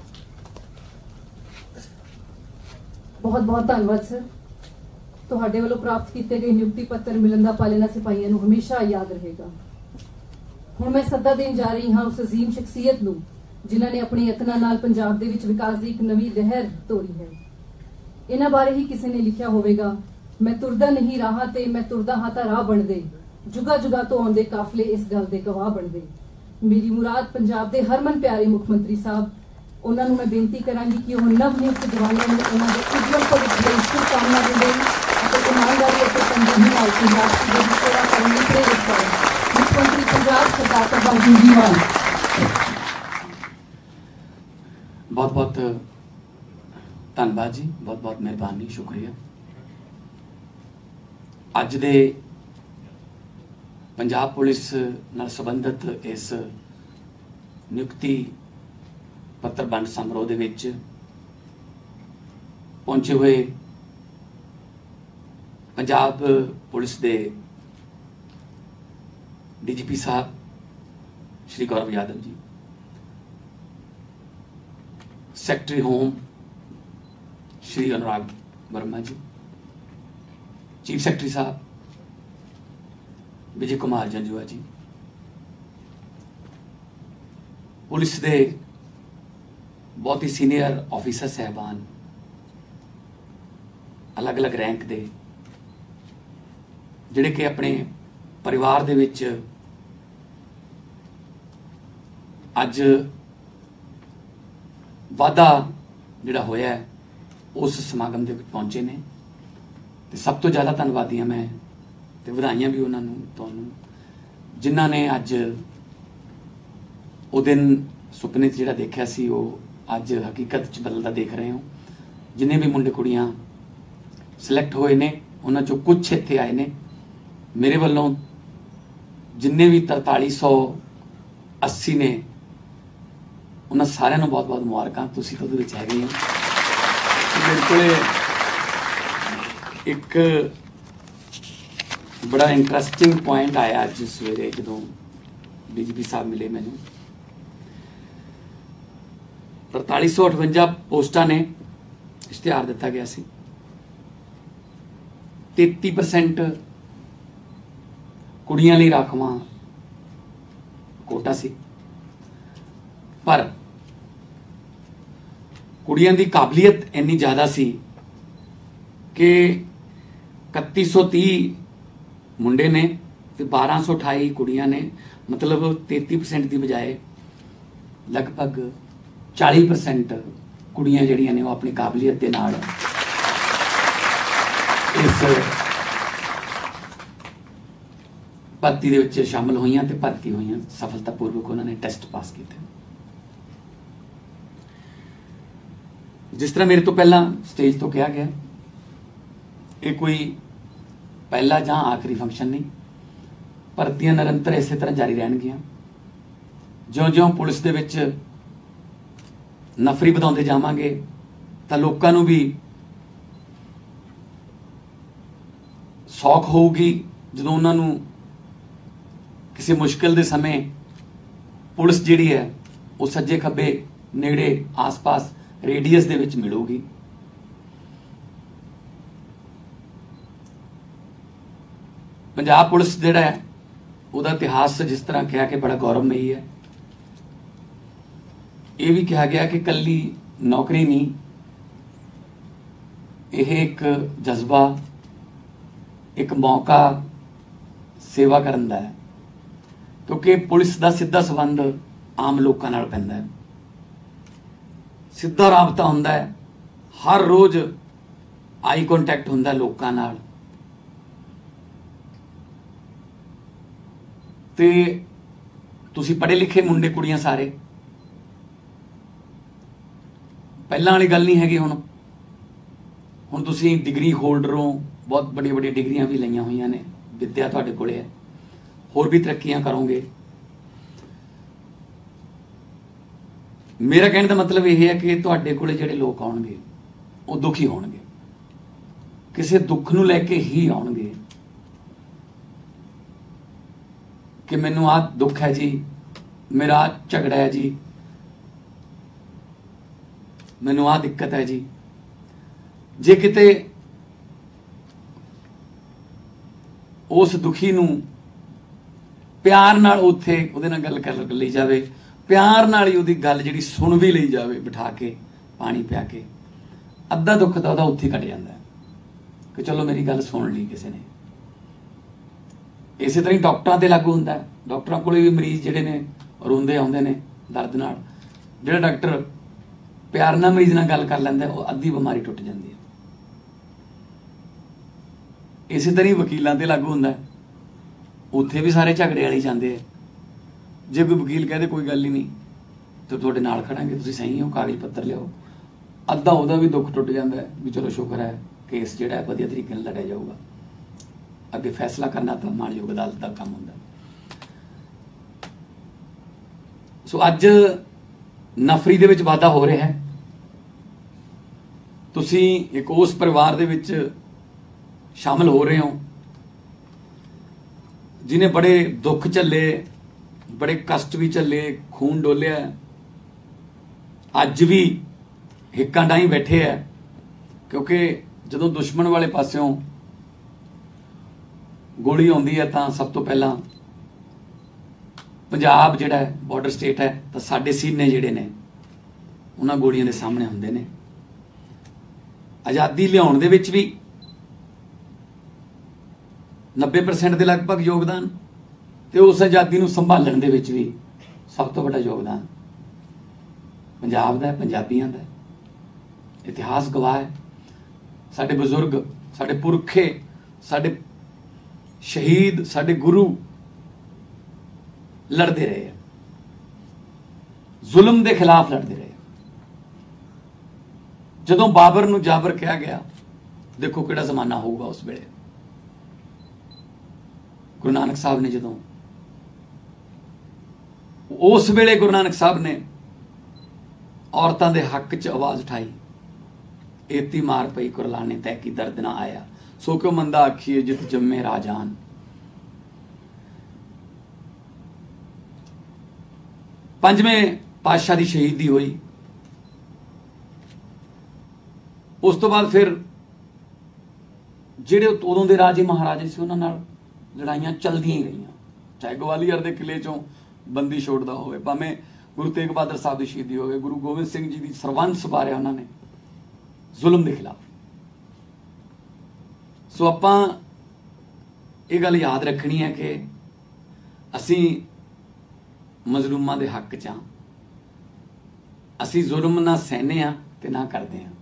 बहुत बहुत धन्यवाद सर। तुहाडे वालों प्राप्त किए गए नियुक्ति पत्र मिलन का पल इन्हां सिपाहियां नूं हमेशा याद रहेगा। हुण मैं सद्दा देण जा रही हाँ उस अजीम शख्सियत नूं जिन्हां ने अपने यत्नां नाल पंजाब दे विच विकास की एक नवी लहर तोड़ी है। इन्हां बारे ही किसी ने लिखिया होवेगा, मैं तुरदा नहीं राह ते मैं तुरदा हाँ तां राह बनदे, जुगा जुगा तो आउंदे काफले इस गल दे गवाह बनदे। मेरी मुराद पंजाब दे हरमन प्यारे मुख मंत्री साहब उन्होंने मैं बेनती करांगी कि वह नव नियुक्त जवानों में उन्होंने उज्जवल भविष्य की शुभकामना देंगे और ईमानदारी और तंजीही नाल पंजाब की सेवा करने में प्रेरित करें। मुख्यमंत्री पंजाब सरदार भगवंत सिंह जी मान। बहुत बहुत धन्यवाद जी, बहुत बहुत मेहरबानी, शुक्रिया। ਅੱਜ ਦੇ ਪੰਜਾਬ ਪੁਲਿਸ ਨਾਲ ਸੰਬੰਧਿਤ ਇਸ ਨਿਯੁਕਤੀ ਪੱਤਰ ਵੰਡ ਸਮਾਰੋਹ ਦੇ ਵਿੱਚ ਪਹੁੰਚੇ ਹੋਏ ਪੰਜਾਬ ਪੁਲਿਸ ਦੇ DGP Sahib Shri Gaurav Yadav ji, secretary home Shri Anurag Verma ji, chief secretary Sahib Vijay Kumar Janjua ji, police दे बहुत ही सीनियर ऑफिसर साहबान, अलग अलग रैंक दे जिहड़े कि अपने परिवार दे विच ਅੱਜ ਵਾਧਾ ਜਿਹੜਾ ਹੋਇਆ ਉਸ ਸਮਾਗਮ ਦੇ ਵਿੱਚ ਪਹੁੰਚੇ ਨੇ ਤੇ ਸਭ ਤੋਂ ਜ਼ਿਆਦਾ ਧੰਨਵਾਦੀ ਹਾਂ ਮੈਂ ਤੇ ਵਧਾਈਆਂ ਵੀ ਉਹਨਾਂ ਨੂੰ ਤੁਹਾਨੂੰ ਜਿਨ੍ਹਾਂ ਨੇ ਅੱਜ ਉਹ ਦਿਨ ਸੁਪਨੇ 'ਚ ਜਿਹੜਾ ਦੇਖਿਆ ਸੀ ਉਹ ਅੱਜ ਹਕੀਕਤ 'ਚ ਬਦਲਦਾ ਦੇਖ ਰਹੇ ਹੋ। ਜਿੰਨੇ ਵੀ ਮੁੰਡੇ ਕੁੜੀਆਂ ਸਿਲੈਕਟ ਹੋਏ ਨੇ ਉਹਨਾਂ 'ਚੋਂ ਕੁਝ ਇੱਥੇ ਆਏ ਨੇ। ਮੇਰੇ ਵੱਲੋਂ ਜਿੰਨੇ ਵੀ 4380 ਨੇ ਉਹਨਾਂ ਸਾਰਿਆਂ ਨੂੰ ਬਹੁਤ-ਬਹੁਤ ਮੁਬਾਰਕਾਂ। ਤੁਸੀਂ ਤਾਂ ਉਹਦੇ ਵਿੱਚ ਹੈਗੇ ਹੋ। ਮੇਰੇ ਕੋਲ ਇੱਕ ਬੜਾ ਇੰਟਰਸਟਿੰਗ ਪੁਆਇੰਟ ਆਇਆ ਅੱਜ ਸਵੇਰੇ ਜਦੋਂ ਡੀਜੀਪੀ ਸਾਹਿਬ ਮਿਲੇ ਮੈਨੂੰ। 4358 ਪੋਸਟਾਂ ਨੇ ਇਸ਼ਤਿਹਾਰ ਦਿੱਤਾ ਗਿਆ ਸੀ। 33% ਕੁੜੀਆਂ ਲਈ ਰਾਖਵਾਂ ਕੋਟਾ ਸੀ, पर कुड़ियां दी काबलियत इन्नी ज्यादा सी कि 3130 मुंडे ने ते 1228 कुड़ियां ने, मतलब 33% की बजाय लगभग 40% कुड़ियां जिहड़ियां ने वो अपनी काबलियत के नाल इस भर्ती दे विच शामिल होईयां ते भर्ती होईयां। सफलतापूर्वक उन्होंने टेस्ट पास किए। जिस तरह मेरे तो पहला स्टेज तो कहा गया, ये कोई पहला जां आखिरी फंक्शन नहीं, भर्तियां निरंतर इस तरह जारी रहणगियां। ज्यों-ज्यों पुलिस दे विच नफरी वधाउंदे जावांगे तां लोकां नूं भी सौख होऊगी जदों उन्हां नूं किसी मुश्किल दे समय पुलिस जिहड़ी है वो सज्जे खब्बे नेड़े आस पास रेडियस दे विच मिलूगी। पंजाब पुलिस जिहड़ा है उहदा इतिहास जिस तरह कहा कि बड़ा गौरवमयी है। ये भी कहा गया कि कल्ली नौकरी नहीं, यह एक जज्बा, एक मौका सेवा करन दा है, क्योंकि पुलिस का सीधा संबंध आम लोगों नाल पैंदा है, सीधा राबता हुंदा है, हर रोज आई कॉन्टैक्ट हुंदा लोकां नाल। ते तुसी पढ़े लिखे मुंडे कुड़ियां सारे, पहलां वाली गल नहीं हैगी। हुण तुसी डिग्री होल्डर हो, बहुत बड़ी बड़ी डिग्रियां भी लईआं होईआं ने, विद्या तुहाडे कोले है, होर भी तरक्कियां करोगे। मेरा कहने का मतलब यह है कि तुहाडे कोले जिहड़े लोग आउणगे वो दुखी होणगे, किसी दुख नूं लैके ही आउणगे कि मैनूं आ दुख है जी, मेरा झगड़ा है जी, मैनूं आ दिक्कत है जी। जे किते उस दुखी नूं प्यार नाल उत्थे उहदे नाल गल कर लई जावे, प्यार नाल ही उहदी गल जिहड़ी सुन भी लई जावे, बिठा के पानी पिया के, अद्धा दुख तां उहदा उत्थे कट जांदा है कि चलो मेरी गल सुन ली किसी ने। इसे तरह ही डॉक्टरां ते लागू हुंदा है। डॉक्टरां कोले भी मरीज जिहड़े ने रोंदे आउंदे ने दर्द नाल, जिहड़ा डॉक्टर प्यार नाल मरीज नाल गल कर लैंदा वो अद्धी बीमारी टुट जांदी है। इसे तरह ही वकीलां ते लागू हुंदा है, उत्थे भी सारे झगड़े वाले जांदे है। जे कोई वकील कहते कोई गल ही नहीं तो तुहाडे नाल खड़ांगे, तुसीं सही हो, कागज पत्तर लिआओ, अद्धा उहदा भी दुख टुट जांदा है भी चलो शुक्र है केस जिहड़ा है वधिया तरीके नाल लड़िया जाऊगा। ਅੱਗੇ ਫੈਸਲਾ ਕਰਨਾ ਤਾਂ ਮਾਣਯੋਗ ਅਦਾਲਤ ਦਾ ਕੰਮ ਹੁੰਦਾ। ਸੋ ਅੱਜ ਨਫਰੀ ਦੇ ਵਿੱਚ ਵਾਧਾ ਹੋ ਰਿਹਾ ਹੈ। ਤੁਸੀਂ ਇੱਕ ਉਸ ਪਰਿਵਾਰ ਦੇ ਵਿੱਚ ਸ਼ਾਮਲ ਹੋ ਰਹੇ ਹੋ ਜਿਨੇ ਬੜੇ ਦੁੱਖ ਝੱਲੇ, ਬੜੇ ਕਸ਼ਟ ਵੀ ਝੱਲੇ, ਖੂਨ ਡੋਲਿਆ, ਅੱਜ ਵੀ ਹਿੱਕਾਂ ਡਾਹੀਂ ਬੈਠੇ ਹੈ। ਕਿਉਂਕਿ ਜਦੋਂ ਦੁਸ਼ਮਣ ਵਾਲੇ ਪਾਸਿਓਂ ਗੋਲੀ ਆਉਂਦੀ ਹੈ ਤਾਂ ਸਭ ਤੋਂ ਪਹਿਲਾਂ ਪੰਜਾਬ ਜਿਹੜਾ ਹੈ ਬਾਰਡਰ ਸਟੇਟ ਹੈ, ਤਾਂ ਸਾਡੇ ਸੀਨੇ ਜਿਹੜੇ ਨੇ ਉਹਨਾਂ ਗੋਲੀਆਂ ਦੇ ਸਾਹਮਣੇ ਹੁੰਦੇ ਨੇ। ਆਜ਼ਾਦੀ ਲਿਆਉਣ ਦੇ ਵਿੱਚ ਵੀ 90% ਦੇ ਲਗਭਗ ਯੋਗਦਾਨ, ਤੇ ਉਸ ਆਜ਼ਾਦੀ ਨੂੰ ਸੰਭਾਲਣ ਦੇ ਵਿੱਚ ਵੀ ਸਭ ਤੋਂ ਵੱਡਾ ਯੋਗਦਾਨ ਪੰਜਾਬ ਦਾ ਹੈ, ਪੰਜਾਬੀਆਂ ਦਾ ਹੈ। ਇਤਿਹਾਸ ਗਵਾਹ ਹੈ, ਸਾਡੇ ਬਜ਼ੁਰਗ, ਸਾਡੇ ਪੁਰਖੇ, ਸਾਡੇ ਸ਼ਹੀਦ, ਸਾਡੇ ਗੁਰੂ ਲੜਦੇ ਰਹੇ, ਜ਼ੁਲਮ ਦੇ ਖਿਲਾਫ ਲੜਦੇ ਰਹੇ। ਜਦੋਂ ਬਾਬਰ ਨੂੰ ਜਾਬਰ ਕਿਹਾ ਗਿਆ, ਦੇਖੋ ਕਿਹੜਾ ਜ਼ਮਾਨਾ ਹੋਊਗਾ ਉਸ ਵੇਲੇ। ਗੁਰੂ ਨਾਨਕ ਸਾਹਿਬ ਨੇ ਜਦੋਂ ਉਸ ਵੇਲੇ ਗੁਰੂ ਨਾਨਕ ਸਾਹਿਬ ਨੇ ਔਰਤਾਂ ਦੇ ਹੱਕ 'ਚ ਆਵਾਜ਼ ਉਠਾਈ, ਏਤੀ ਮਾਰ ਪਈ ਕੁਰਲਾਨੇ ਤੈ ਕੀ ਦਰਦ ਨਾ ਆਇਆ, ਸੋ ਕਿਉ ਮੰਦਾ ਆਖੀਏ ਜਿਤ ਜੰਮੇ ਰਾਜਾਨ। ਪੰਜਵੇਂ ਪਾਤਸ਼ਾਹ ਦੀ ਸ਼ਹੀਦੀ ਹੋਈ। ਉਸ ਤੋਂ ਬਾਅਦ ਫਿਰ ਜਿਹੜੇ ਉਦੋਂ ਦੇ ਰਾਜੇ ਮਹਾਰਾਜੇ ਸੀ ਉਹਨਾਂ ਨਾਲ ਲੜਾਈਆਂ ਚੱਲਦੀਆਂ ਹੀ ਰਹੀਆਂ, ਚਾਹੇ ਗਵਾਲੀਅਰ ਦੇ ਕਿਲੇ ਚੋਂ ਬੰਦੀ ਛੋੜਦਾ ਹੋਵੇ, ਭਾਵੇਂ ਗੁਰੂ ਤੇਗ ਬਹਾਦਰ ਸਾਹਿਬ ਦੀ ਸ਼ਹੀਦੀ ਹੋਵੇ, ਗੁਰੂ ਗੋਬਿੰਦ ਸਿੰਘ ਜੀ ਦੀ ਸਰਬੰਸ ਵਾਰਿਆ ਉਹਨਾਂ ਨੇ ਜ਼ੁਲਮ ਦੇ ਖਿਲਾਫ। ਸੋ ਆਪਾਂ ਇਹ ਗੱਲ ਯਾਦ ਰੱਖਣੀ ਹੈ ਕਿ ਅਸੀਂ ਮਜ਼ਲੂਮਾਂ ਦੇ ਹੱਕ 'ਚ ਹਾਂ, ਅਸੀਂ ਜ਼ੁਲਮ ਨਾ ਸਹਿਨੇ ਆ ਤੇ ਨਾ ਕਰਦੇ ਹਾਂ।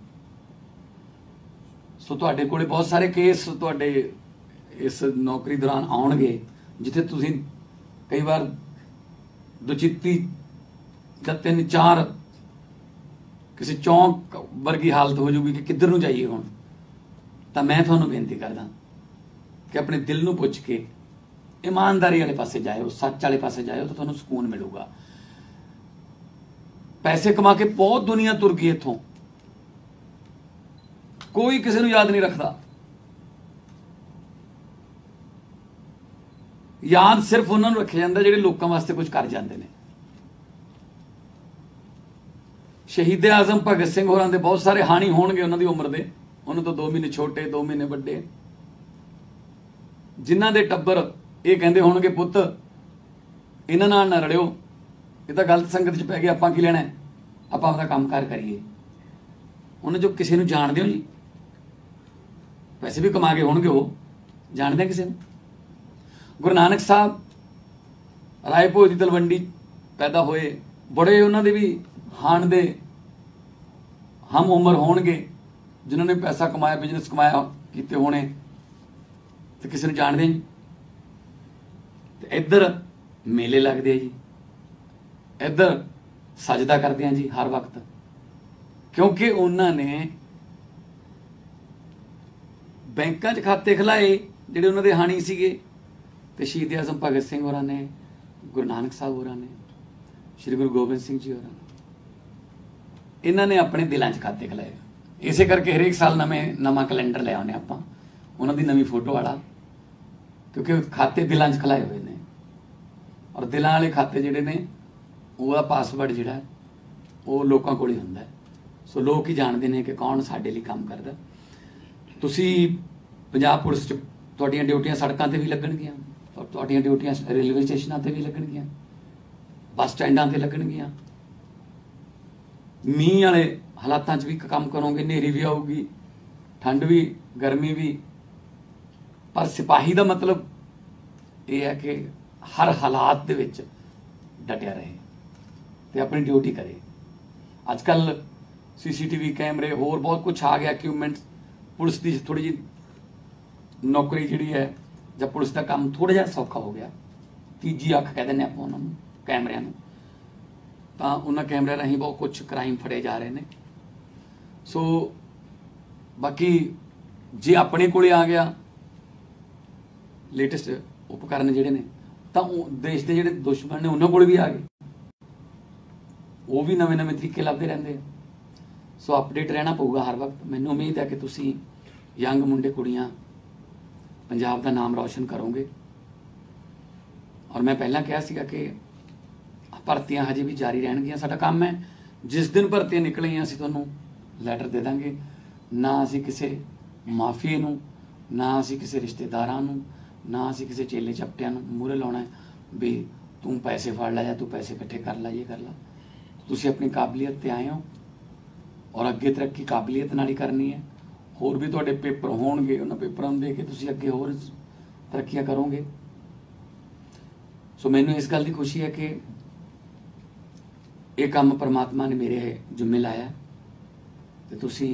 ਸੋ ਤੁਹਾਡੇ ਕੋਲੇ ਬਹੁਤ ਸਾਰੇ ਕੇਸ ਤੁਹਾਡੇ ਇਸ ਨੌਕਰੀ ਦੌਰਾਨ ਆਉਣਗੇ ਜਿੱਥੇ ਤੁਸੀਂ ਕਈ ਵਾਰ ਦੁਚਿੱਤੀ ਜਾਂ 3-4 ਕਿਸੇ ਚੌਂਕ ਵਰਗੀ ਹਾਲਤ ਹੋ ਜਾਊਗੀ ਕਿ ਕਿੱਧਰ ਨੂੰ ਜਾਈਏ ਹੁਣ। ਤਾਂ ਮੈਂ ਤੁਹਾਨੂੰ ਬੇਨਤੀ ਕਰਦਾ ਕਿ ਆਪਣੇ ਦਿਲ ਨੂੰ ਪੁੱਛ ਕੇ ਇਮਾਨਦਾਰੀ ਵਾਲੇ ਪਾਸੇ ਜਾਇਓ, ਸੱਚ ਵਾਲੇ ਪਾਸੇ ਜਾਇਓ, ਤਾਂ ਤੁਹਾਨੂੰ ਸਕੂਨ ਮਿਲੂਗਾ। ਪੈਸੇ ਕਮਾ ਕੇ ਬਹੁਤ ਦੁਨੀਆ ਤੁਰ ਗਈ ਇੱਥੋਂ, ਕੋਈ ਕਿਸੇ ਨੂੰ ਯਾਦ ਨਹੀਂ ਰੱਖਦਾ। ਯਾਦ ਸਿਰਫ ਉਹਨਾਂ ਨੂੰ ਰੱਖਿਆ ਜਾਂਦਾ ਜਿਹੜੇ ਲੋਕਾਂ ਵਾਸਤੇ ਕੁਝ ਕਰ ਜਾਂਦੇ ਨੇ। ਸ਼ਹੀਦ ਆਜ਼ਮ ਭਗਤ ਸਿੰਘ ਹੋਰਾਂ ਦੇ ਬਹੁਤ ਸਾਰੇ ਹਾਣੀ ਹੋਣਗੇ ਉਹਨਾਂ ਦੀ ਉਮਰ ਦੇ, ਉਹਨਾਂ ਤੋਂ 2 ਮਹੀਨੇ ਛੋਟੇ, 2 ਮਹੀਨੇ ਵੱਡੇ, ਜਿਨ੍ਹਾਂ ਦੇ ਟੱਬਰ ਇਹ ਕਹਿੰਦੇ ਹੋਣਗੇ ਪੁੱਤ ਇਹਨਾਂ ਨਾਲ ਨਾ ਰਲਿਓ, ਇਹ ਤਾਂ ਗਲਤ ਸੰਗਤ 'ਚ ਪੈ ਗਏ, ਆਪਾਂ ਕੀ ਲੈਣਾ, ਆਪਾਂ ਆਪਦਾ ਕੰਮਕਾਰ ਕਰੀਏ। ਉਹਨਾਂ ਚੋਂ ਕਿਸੇ ਨੂੰ ਜਾਣਦੇ ਹੋ ਜੀ? ਪੈਸੇ ਵੀ ਕਮਾ ਕੇ ਹੋਣਗੇ, ਉਹ ਜਾਣਦੇ ਆ ਕਿਸੇ ਨੂੰ? ਗੁਰੂ ਨਾਨਕ ਸਾਹਿਬ ਰਾਏ ਭੋਜ ਦੀ ਤਲਵੰਡੀ ਪੈਦਾ ਹੋਏ, ਬੜੇ ਉਹਨਾਂ ਦੇ ਵੀ ਹਾਣ ਦੇ ਹਮ ਉਮਰ ਹੋਣਗੇ ਜਿਨ੍ਹਾਂ ਨੇ ਪੈਸਾ ਕਮਾਇਆ, ਬਿਜ਼ਨਸ ਕਮਾਇਆ ਕੀਤੇ ਹੋਣੇ, ਤੇ ਕਿਸੇ ਨੂੰ ਜਾਣਦੇ ਜੀ? ਤੇ ਇੱਧਰ ਮੇਲੇ ਲੱਗਦੇ ਆ ਜੀ, ਇੱਧਰ ਸਜਦਾ ਕਰਦੇ ਆ ਜੀ ਹਰ ਵਕਤ, ਕਿਉਂਕਿ ਉਹਨਾਂ ਨੇ ਬੈਂਕਾਂ 'ਚ ਖਾਤੇ ਖਿਲਾਏ ਜਿਹੜੇ ਉਹਨਾਂ ਦੇ ਹਾਣੀ ਸੀਗੇ, ਤੇ ਸ਼ਹੀਦ ਆਜ਼ਮ ਭਗਤ ਸਿੰਘ ਹੋਰਾਂ ਨੇ, ਗੁਰੂ ਨਾਨਕ ਸਾਹਿਬ ਹੋਰਾਂ ਨੇ, ਸ਼੍ਰੀ ਗੁਰੂ ਗੋਬਿੰਦ ਸਿੰਘ ਜੀ ਹੋਰਾਂ ਨੇ, ਇਹਨਾਂ ਨੇ ਆਪਣੇ ਦਿਲਾਂ 'ਚ ਖਾਤੇ ਖਿਲਾਏ। ਇਸੇ ਕਰਕੇ ਹਰੇਕ ਸਾਲ ਨਵਾਂ ਕੈਲੰਡਰ ਲੈ ਆਉਂਦੇ ਆਪਾਂ, ਉਹਨਾਂ ਦੀ ਨਵੀਂ ਫੋਟੋ ਵਾਲਾ, ਕਿਉਂਕਿ ਖਾਤੇ ਦਿਲਾਂ 'ਚ ਖਿਲਾਏ ਹੋਏ ਨੇ। ਔਰ ਦਿਲਾਂ ਵਾਲੇ ਖਾਤੇ ਜਿਹੜੇ ਨੇ ਉਹਦਾ ਪਾਸਵਰਡ ਜਿਹੜਾ ਉਹ ਲੋਕਾਂ ਕੋਲ ਹੀ ਹੁੰਦਾ। ਸੋ ਲੋਕ ਹੀ ਜਾਣਦੇ ਨੇ ਕਿ ਕੌਣ ਸਾਡੇ ਲਈ ਕੰਮ ਕਰਦਾ। ਤੁਸੀਂ ਪੰਜਾਬ ਪੁਲਿਸ 'ਚ ਤੁਹਾਡੀਆਂ ਡਿਊਟੀਆਂ ਸੜਕਾਂ ਤੇ ਵੀ ਲੱਗਣਗੀਆਂ, ਤੁਹਾਡੀਆਂ ਡਿਊਟੀਆਂ ਰੇਲਵੇ ਸਟੇਸ਼ਨਾਂ ਤੇ ਵੀ ਲੱਗਣਗੀਆਂ, ਬੱਸ ਸਟੈਂਡਾਂ ਤੇ ਲੱਗਣਗੀਆਂ। ਮੀਂਹ ਵਾਲੇ ਹਾਲਾਤਾਂ 'ਚ ਵੀ ਕੰਮ ਕਰੋਗੇ, ਹਨੇਰੀ ਵੀ ਆਊਗੀ, ਠੰਡ ਵੀ, ਗਰਮੀ ਵੀ, ਪਰ ਸਿਪਾਹੀ ਦਾ ਮਤਲਬ ਇਹ ਹੈ ਕਿ ਹਰ ਹਾਲਾਤ ਦੇ ਵਿੱਚ ਡਟਿਆ ਰਹੇ ਤੇ ਆਪਣੀ ਡਿਊਟੀ ਕਰੇ। ਅੱਜ ਕੱਲ CCTV ਕੈਮਰੇ, ਹੋਰ ਬਹੁਤ ਕੁਝ ਆ ਗਿਆ, ਇਕਵਿਪਮੈਂਟ, ਪੁਲਿਸ ਦੀ ਥੋੜੀ ਜਿਹੀ ਨੌਕਰੀ ਜਿਹੜੀ ਹੈ ਜਾਂ ਪੁਲਿਸ ਦਾ ਕੰਮ ਥੋੜਾ ਜਿਹਾ ਸੌਖਾ ਹੋ ਗਿਆ। ਤੀਜੀ ਅੱਖ ਕਹਿ ਦਿੰਦੇ ਆਪਾਂ ਉਹਨਾਂ ਨੂੰ, ਕੈਮਰਿਆਂ ਨੂੰ। ਤਾਂ ਉਹਨਾਂ ਕੈਮਰਿਆਂ ਰਾਹੀਂ ਬਹੁਤ ਕੁਝ ਕ੍ਰਾਈਮ ਫੜੇ ਜਾ ਰਹੇ ਨੇ। ਸੋ ਬਾਕੀ ਜੇ ਆਪਣੇ ਕੋਲੇ ਆ ਗਿਆ ਲੇਟੈਸਟ ਉਪਕਰਨ ਜਿਹੜੇ ਨੇ, ਤਾਂ ਉਹ ਦੇਸ਼ ਦੇ ਜਿਹੜੇ ਦੁਸ਼ਮਣ ਨੇ ਉਹਨਾਂ ਕੋਲ ਵੀ ਆ ਗਏ, ਉਹ ਵੀ ਨਵੇਂ ਨਵੇਂ ਤਰੀਕੇ ਲੱਭਦੇ ਰਹਿੰਦੇ ਆ। ਸੋ ਅਪਡੇਟ ਰਹਿਣਾ ਪਊਗਾ ਹਰ ਵਕਤ। ਮੈਨੂੰ ਉਮੀਦ ਹੈ ਕਿ ਤੁਸੀਂ ਯੰਗ ਮੁੰਡੇ ਕੁੜੀਆਂ ਪੰਜਾਬ ਦਾ ਨਾਮ ਰੌਸ਼ਨ ਕਰੋਗੇ। ਔਰ ਮੈਂ ਪਹਿਲਾਂ ਕਿਹਾ ਸੀਗਾ ਕਿ ਭਰਤੀਆਂ ਹਜੇ ਵੀ ਜਾਰੀ ਰਹਿਣਗੀਆਂ। ਸਾਡਾ ਕੰਮ ਹੈ, ਜਿਸ ਦਿਨ ਭਰਤੀਆਂ ਨਿਕਲੀਆਂ ਅਸੀਂ ਤੁਹਾਨੂੰ ਲੈਟਰ ਦੇ ਦਾਂਗੇ। ਨਾ ਅਸੀਂ ਕਿਸੇ ਮਾਫੀਏ ਨੂੰ, ਨਾ ਅਸੀਂ ਕਿਸੇ ਰਿਸ਼ਤੇਦਾਰਾਂ ਨੂੰ, ਨਾ ਅਸੀਂ ਕਿਸੇ ਚੇਲੇ ਚਪਟਿਆਂ ਨੂੰ ਮੂਹਰੇ ਲਾਉਣਾ ਹੈ ਵੀ ਤੂੰ ਪੈਸੇ ਫੜ ਲੈ ਜਾਂ ਤੂੰ ਪੈਸੇ ਇਕੱਠੇ ਕਰ ਲੈ, ਇਹ ਕਰ ਲੈ। ਤੁਸੀਂ ਆਪਣੀ ਕਾਬਲੀਅਤ ਤੇ ਆਏ ਹੋ ਔਰ ਅੱਗੇ ਤਰੱਕੀ ਕਾਬਲੀਅਤ ਨਾਲ ਹੀ ਕਰਨੀ ਹੈ। ਹੋਰ ਵੀ ਤੁਹਾਡੇ ਪੇਪਰ ਹੋਣਗੇ, ਉਹਨਾਂ ਪੇਪਰਾਂ ਨੂੰ ਦੇ ਕੇ ਤੁਸੀਂ ਅੱਗੇ ਹੋਰ ਤਰੱਕੀਆਂ ਕਰੋਗੇ। ਸੋ ਮੈਨੂੰ ਇਸ ਗੱਲ ਦੀ ਖੁਸ਼ੀ ਹੈ ਕਿ ਇਹ ਕੰਮ ਪਰਮਾਤਮਾ ਨੇ ਮੇਰੇ ਜ਼ਿੰਮੇ ਲਾਇਆ ਤੇ ਤੁਸੀਂ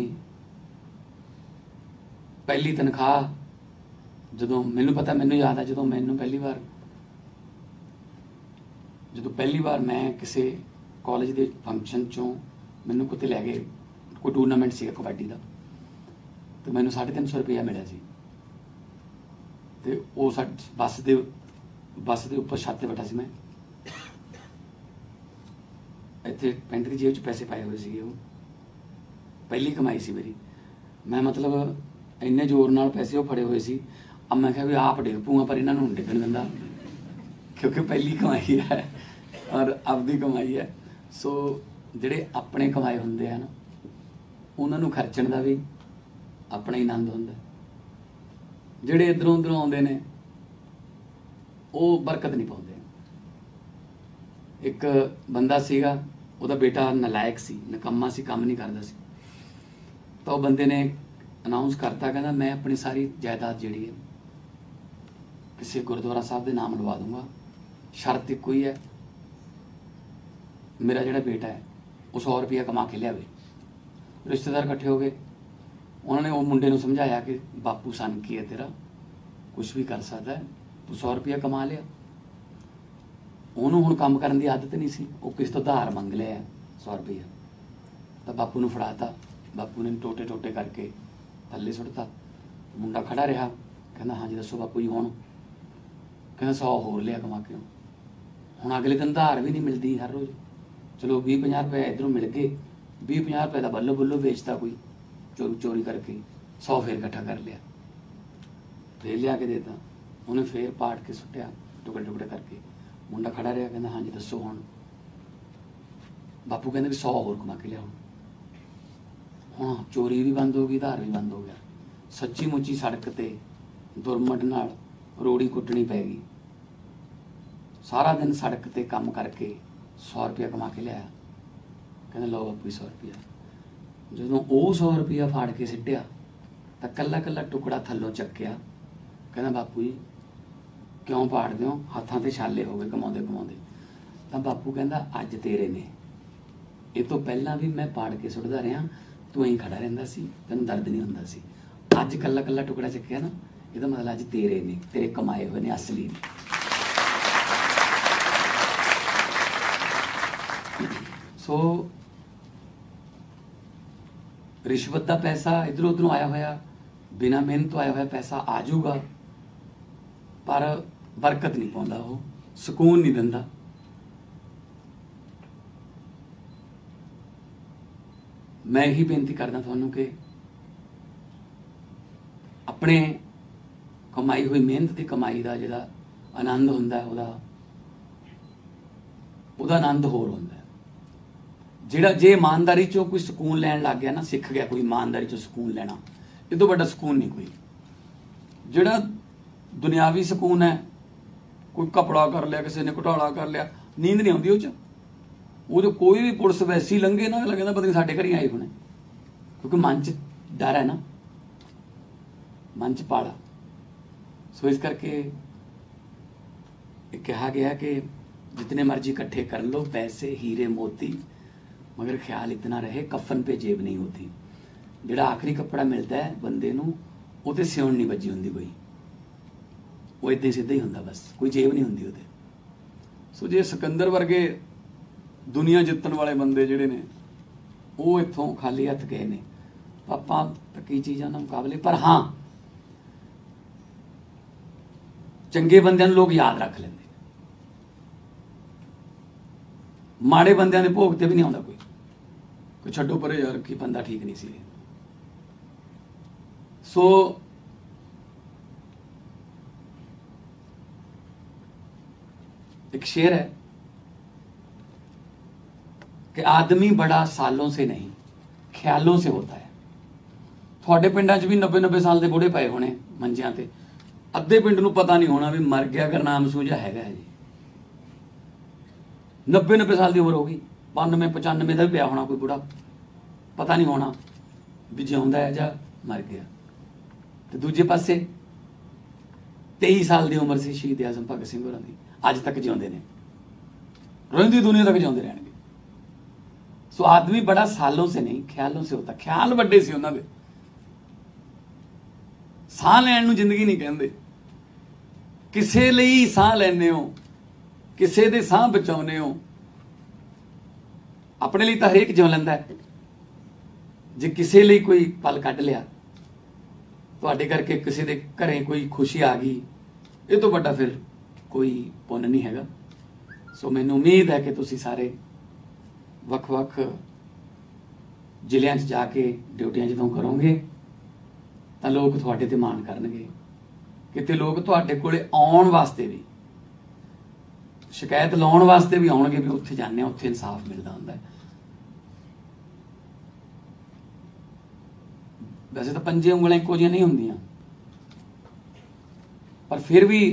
ਪਹਿਲੀ ਤਨਖਾਹ ਜਦੋਂ ਮੈਨੂੰ ਪਤਾ, ਮੈਨੂੰ ਯਾਦ ਹੈ ਜਦੋਂ ਪਹਿਲੀ ਵਾਰ ਮੈਂ ਕਿਸੇ ਕਾਲਜ ਦੇ ਫੰਕਸ਼ਨ ਚੋਂ ਮੈਨੂੰ ਕਿਤੇ ਲੈ ਗਏ, ਕੋਈ ਟੂਰਨਾਮੈਂਟ ਸੀਗਾ ਕਬੱਡੀ ਦਾ, ਤੇ ਮੈਨੂੰ 350 ਰੁਪਇਆ ਮਿਲਿਆ ਸੀ। ਤੇ ਉਹ ਬੱਸ ਦੇ ਉੱਪਰ ਛੱਤ ਤੇ ਬੈਠਾ ਸੀ ਮੈਂ, ਇੱਥੇ ਪੈਂਟ ਦੀ ਜੇਬ 'ਚ ਪੈਸੇ ਪਾਏ ਹੋਏ ਸੀਗੇ। ਉਹ ਪਹਿਲੀ ਕਮਾਈ ਸੀ ਮੇਰੀ। ਮੈਂ ਮਤਲਬ ਇੰਨੇ ਜ਼ੋਰ ਨਾਲ ਪੈਸੇ ਉਹ ਫੜੇ ਹੋਏ ਸੀ। अब मैं क्या भी आप डिग पऊँगा पर इन्होंने नहीं डिगन दिंदा, क्योंकि पहली कमाई है और आपदी कमाई है। सो ਜਿਹੜੇ ਆਪਣੇ ਕਮਾਏ ਹੁੰਦੇ ਆ ਨਾ, ਉਹਨਾਂ ਨੂੰ ਖਰਚਣ ਦਾ ਵੀ ਆਪਣਾ ਹੀ ਆਨੰਦ ਹੁੰਦਾ। ਜਿਹੜੇ ਇਧਰੋਂ ਉਧਰੋਂ ਆਉਂਦੇ ਨੇ ਉਹ ਬਰਕਤ ਨਹੀਂ ਪਾਉਂਦੇ। ਇੱਕ ਬੰਦਾ ਸੀਗਾ, ਉਹਦਾ ਬੇਟਾ ਨਲਾਇਕ ਸੀ, ਨਕੰਮਾ ਸੀ, ਕੰਮ ਨਹੀਂ ਕਰਦਾ ਸੀ। ਤਾਂ ਉਹ ਬੰਦੇ ਨੇ ਅਨਾਉਂਸ ਕਰਤਾ, ਕਹਿੰਦਾ ਮੈਂ ਆਪਣੀ ਸਾਰੀ ਜਾਇਦਾਦ ਜਿਹੜੀ ਹੈ ਕਿਸੇ ਗੁਰਦੁਆਰਾ ਸਾਹਿਬ ਦੇ ਨਾਮ ਲਵਾ ਦੂੰਗਾ, ਸ਼ਰਤ ਇੱਕੋ ਹੀ ਹੈ, ਮੇਰਾ ਜਿਹੜਾ ਬੇਟਾ ਹੈ ਉਹ 100 ਰੁਪਇਆ ਕਮਾ ਕੇ ਲਿਆਵੇ। ਰਿਸ਼ਤੇਦਾਰ ਇਕੱਠੇ ਹੋ ਗਏ। ਉਹਨਾਂ ਨੇ ਉਹ ਮੁੰਡੇ ਨੂੰ ਸਮਝਾਇਆ ਕਿ ਬਾਪੂ ਸਨ ਕੀ ਹੈ ਤੇਰਾ, ਕੁਛ ਵੀ ਕਰ ਸਕਦਾ ਹੈ, ਤੂੰ 100 ਰੁਪਇਆ ਕਮਾ ਲਿਆ। ਉਹਨੂੰ ਹੁਣ ਕੰਮ ਕਰਨ ਦੀ ਆਦਤ ਨਹੀਂ ਸੀ, ਉਹ ਕਿਸ ਤੋਂ ਉਧਾਰ ਮੰਗ ਲਿਆ 100 ਰੁਪਇਆ, ਤਾਂ ਬਾਪੂ ਨੂੰ ਫੜਾਤਾ। ਬਾਪੂ ਨੇ ਟੋਟੇ ਟੋਟੇ ਕਰਕੇ ਥੱਲੇ ਸੁੱਟਤਾ। ਮੁੰਡਾ ਖੜਾ ਰਿਹਾ, ਕਹਿੰਦਾ ਹਾਂਜੀ ਦੱਸੋ ਬਾਪੂ ਜੀ। ਹੁਣ ਕਹਿੰਦਾ 100 ਹੋਰ ਲਿਆ ਕਮਾ ਕੇ। ਹੁਣ ਅਗਲੇ ਦਿਨ ਉਧਾਰ ਵੀ ਨਹੀਂ ਮਿਲਦੀ ਹਰ ਰੋਜ਼। ਚਲੋ 20-50 ਰੁਪਏ ਇੱਧਰੋਂ ਮਿਲ ਗਏ, 20-50 ਰੁਪਏ ਦਾ ਬੱਲੋ ਬੱਲੋ ਵੇਚਤਾ ਕੋਈ ਚੋਰੀ ਕਰਕੇ, 100 ਫੇਰ ਇਕੱਠਾ ਕਰ ਲਿਆ, ਫੇਰ ਲਿਆ ਕੇ ਦੇਤਾ। ਉਹਨੇ ਫੇਰ ਪਾੜ ਕੇ ਸੁੱਟਿਆ ਟੁਕੜੇ ਟੁਕੜੇ ਕਰਕੇ। ਮੁੰਡਾ ਖੜਾ ਰਿਹਾ, ਕਹਿੰਦਾ ਹਾਂਜੀ ਦੱਸੋ ਹੁਣ। ਬਾਪੂ ਕਹਿੰਦੇ ਵੀ 100 ਹੋਰ ਕਮਾ ਕੇ ਲਿਆ। ਹੁਣ ਚੋਰੀ ਵੀ ਬੰਦ ਹੋ ਗਈ, ਉਧਾਰ ਵੀ ਬੰਦ ਹੋ ਗਿਆ। ਸੱਚੀ ਮੁੱਚੀ ਸੜਕ ਤੇ ਦੁਰਮਟ ਨਾਲ ਰੋੜੀ ਕੁੱਟਣੀ ਪੈ ਗਈ। ਸਾਰਾ ਦਿਨ ਸੜਕ ਤੇ ਕੰਮ ਕਰਕੇ 100 ਰੁਪਇਆ ਕਮਾ ਕੇ ਲਿਆਇਆ। ਕਹਿੰਦਾ ਲਓ ਬਾਪੂ 100 ਰੁਪਇਆ। ਜਦੋਂ ਉਹ 100 ਰੁਪਇਆ ਫਾੜ ਕੇ ਸਿੱਟਿਆ ਤਾਂ ਕੱਲਾ ਕੱਲਾ ਟੁਕੜਾ ਥੱਲੋਂ ਚੱਕਿਆ। ਕਹਿੰਦਾ ਬਾਪੂ ਜੀ ਕਿਉਂ ਪਾੜਦੇ ਹੋ, ਹੱਥਾਂ ਤੇ ਛਾਲੇ ਹੋ ਗਏ ਕਮਾਉਂਦੇ ਕਮਾਉਂਦੇ। ਤਾਂ ਬਾਪੂ ਕਹਿੰਦਾ ਅੱਜ ਤੇਰੇ ਨੇ, ਇਹ ਤੋਂ ਪਹਿਲਾਂ ਵੀ ਮੈਂ ਪਾੜ ਕੇ ਸੁੱਟਦਾ ਰਿਹਾ, ਤੂੰ ਐਂ ਖੜਾ ਰਹਿੰਦਾ ਸੀ, ਤੈਨੂੰ ਦਰਦ ਨਹੀਂ ਹੁੰਦਾ ਸੀ। ਅੱਜ ਕੱਲਾ ਕੱਲਾ ਟੁਕੜਾ ਚੱਕਿਆ ਨਾ, ਇਹਦਾ ਮਤਲਬ ਅੱਜ ਤੇਰੇ ਨੇ, ਤੇਰੇ ਕਮਾਏ ਹੋਏ ਨੇ, ਅਸਲੀ ਨੇ। ਸੋ ਰਿਸ਼ਵਤ ਦਾ ਪੈਸਾ ਇਧਰੋਂ ਉਧਰੋਂ ਆਇਆ ਹੋਇਆ, ਬਿਨਾਂ ਮਿਹਨਤ ਤੋਂ ਆਇਆ ਹੋਇਆ ਪੈਸਾ ਆ ਜਾਊਗਾ, ਪਰ ਬਰਕਤ ਨਹੀਂ ਪਾਉਂਦਾ, ਉਹ ਸਕੂਨ ਨਹੀਂ ਦਿੰਦਾ। ਮੈਂ ਇਹੀ ਬੇਨਤੀ ਕਰਦਾ ਤੁਹਾਨੂੰ ਕਿ ਆਪਣੇ ਕਮਾਈ ਹੋਈ ਮਿਹਨਤ ਦੀ ਕਮਾਈ ਦਾ ਜਿਹੜਾ ਆਨੰਦ ਹੁੰਦਾ, ਉਹਦਾ ਆਨੰਦ ਹੋਰ ਹੁੰਦਾ। ਜਿਹੜਾ ਜੇ ਇਮਾਨਦਾਰੀ ਚੋਂ ਕੋਈ ਸਕੂਨ ਲੈਣ ਲੱਗ ਗਿਆ ਨਾ, ਸਿੱਖ ਗਿਆ ਕੋਈ ਇਮਾਨਦਾਰੀ ਚੋਂ ਸਕੂਨ ਲੈਣਾ, ਇਹ ਤੋਂ ਵੱਡਾ ਸਕੂਨ ਨਹੀਂ ਕੋਈ। ਜਿਹੜਾ ਦੁਨਿਆਵੀ ਸਕੂਨ ਹੈ, ਕੋਈ ਕਪੜਾ ਕਰ ਲਿਆ, ਕਿਸੇ ਨੇ ਘੁਟਾਲਾ ਕਰ ਲਿਆ, ਨੀਂਦ ਨਹੀਂ ਆਉਂਦੀ ਉਹ 'ਚ ਕੋਈ ਵੀ ਪੁਲਿਸ ਵੈਸੀ ਲੰਘੇ ਨਾ, ਲੱਗਦਾ ਪਤਾ ਨਹੀਂ ਸਾਡੇ ਘਰ ਹੀ ਆਏ ਹੋਣੇ, ਕਿਉਂਕਿ ਮਨ 'ਚ ਡਰ ਹੈ ਨਾ, ਮਨ 'ਚ ਪਾੜਾ। ਸੋ ਇਸ ਕਰਕੇ ਇਹ ਕਿਹਾ ਗਿਆ ਕਿ जितने मर्जी इकट्ठे कर लो पैसे हीरे मोती, मगर ख्याल इतना रहे कफन पे जेब नहीं होती। ਜਿਹੜਾ ਆਖਰੀ ਕੱਪੜਾ ਮਿਲਦਾ ਹੈ ਬੰਦੇ ਨੂੰ, ਉਹ ਤੇ ਸਿਉਣ ਨਹੀਂ ਵੱਜੀ ਹੁੰਦੀ ਕੋਈ, ਉਹ ਇੱਦਾਂ ਸਿੱਧਾ ਹੀ ਹੁੰਦਾ, ਬਸ ਕੋਈ ਜੇਬ ਨਹੀਂ ਹੁੰਦੀ ਉਹਦੇ। ਸੋ ਜੇ ਸਿਕੰਦਰ ਵਰਗੇ ਦੁਨੀਆ ਜਿੱਤਣ ਵਾਲੇ ਬੰਦੇ ਜਿਹੜੇ ਨੇ, ਉਹ ਇੱਥੋਂ ਖਾਲੀ ਹੱਥ ਗਏ ਨੇ। ਆਪਾਂ ਤਾਂ ਕਈ ਚੀਜ਼ਾਂ ਨਾਲ ਮੁਕਾਬਲੇ, ਪਰ ਹਾਂ ਚੰਗੇ ਬੰਦਿਆਂ ਨੂੰ ਲੋਕ ਯਾਦ ਰੱਖ ਲੈਂਦੇ, ਮਾੜੇ ਬੰਦਿਆਂ ਦੇ ਭੋਗ ਤੇ ਵੀ ਨਹੀਂ ਆਉਂਦਾ ਕੋਈ ਛੱਡੋ ਪਰੇ ਯਾਰ ਕੀ ਬੰਦਾ ਠੀਕ ਨਹੀਂ ਸੀ। ਸੋ एक शेर है कि आदमी बड़ा सालों से नहीं ख्यालों से होता है। थोड़े पिंडा च भी 90-90 साल के बुढ़े पाए होने मंजियां ते, अद्धे पिंड नूं पता नहीं होना भी मर गया गुरनाम सूझा हैगा है जी। 90-90 साल की उम्र होगी, 92-95 का भी पिया होना कोई बुढ़ा, पता नहीं होना भी जिउंदा है जां मर गया। तो दूजे पासे 23 साल की उम्र से शहीद आजम भगत सिंह होरां दी, अज तक जिउंदे ने, रोंदी दुनिया तक जिउंदे रहणगे। सो आदमी बड़ा सालों से नहीं ख्यालों से होता। ख्याल वड्डे सी उन्हां दे, साह लैण नूं जिंदगी नहीं कहंदे, किसे लई साह लैंदे हो, किसे दे साह बचाउने हो, अपने लिए तो हरेक जिउ लैंदा है। जे किसे लिए कोई पल कढ लिया, तुहाडे करके किसे दे घरें कोई खुशी आ गई, ये तो बड़ा फिर कोई पुण्य नहीं हैगा। सो मैनूं उम्मीद है कि तुसीं सारे वख-वख ਜ਼ਿਲ੍ਹਿਆਂ 'ਚ ਜਾ ਕੇ ਡਿਊਟੀਆਂ ਜਦੋਂ ਕਰੋਗੇ ਤਾਂ ਲੋਕ ਤੁਹਾਡੇ ਤੇ ਮਾਣ ਕਰਨਗੇ। ਕਿਤੇ ਲੋਕ ਤੁਹਾਡੇ ਕੋਲੇ ਆਉਣ ਵਾਸਤੇ ਵੀ, ਸ਼ਿਕਾਇਤ ਲਾਉਣ ਵਾਸਤੇ ਵੀ ਆਉਣਗੇ ਵੀ ਉੱਥੇ ਜਾਂਦੇ ਆ, ਉੱਥੇ ਇਨਸਾਫ ਮਿਲਦਾ ਹੁੰਦਾ ਹੈ। ਵੈਸੇ ਤਾਂ ਪੰਜੇ ਉਂਗਲਾਂ ਇੱਕੋ ਜਿਹੀਆਂ ਨਹੀਂ ਹੁੰਦੀਆਂ, ਪਰ ਫਿਰ ਵੀ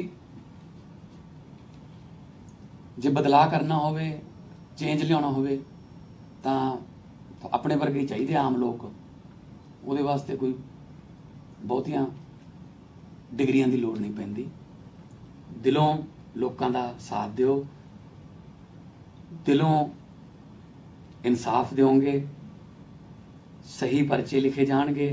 ਜੇ ਬਦਲਾਅ ਕਰਨਾ ਹੋਵੇ, ਚੇਂਜ ਲਿਆਉਣਾ ਹੋਵੇ ਤਾਂ ਆਪਣੇ ਵਰਗੇ ਚਾਹੀਦੇ ਆਮ ਲੋਕ। ਉਹਦੇ ਵਾਸਤੇ ਕੋਈ ਬਹੁਤੀਆਂ ਡਿਗਰੀਆਂ ਦੀ ਲੋੜ ਨਹੀਂ ਪੈਂਦੀ। ਦਿਲੋਂ ਲੋਕਾਂ ਦਾ ਸਾਥ ਦਿਓ, ਦਿਲੋਂ ਇਨਸਾਫ ਦਿਓਗੇ, ਸਹੀ ਪਰਚੇ ਲਿਖੇ ਜਾਣਗੇ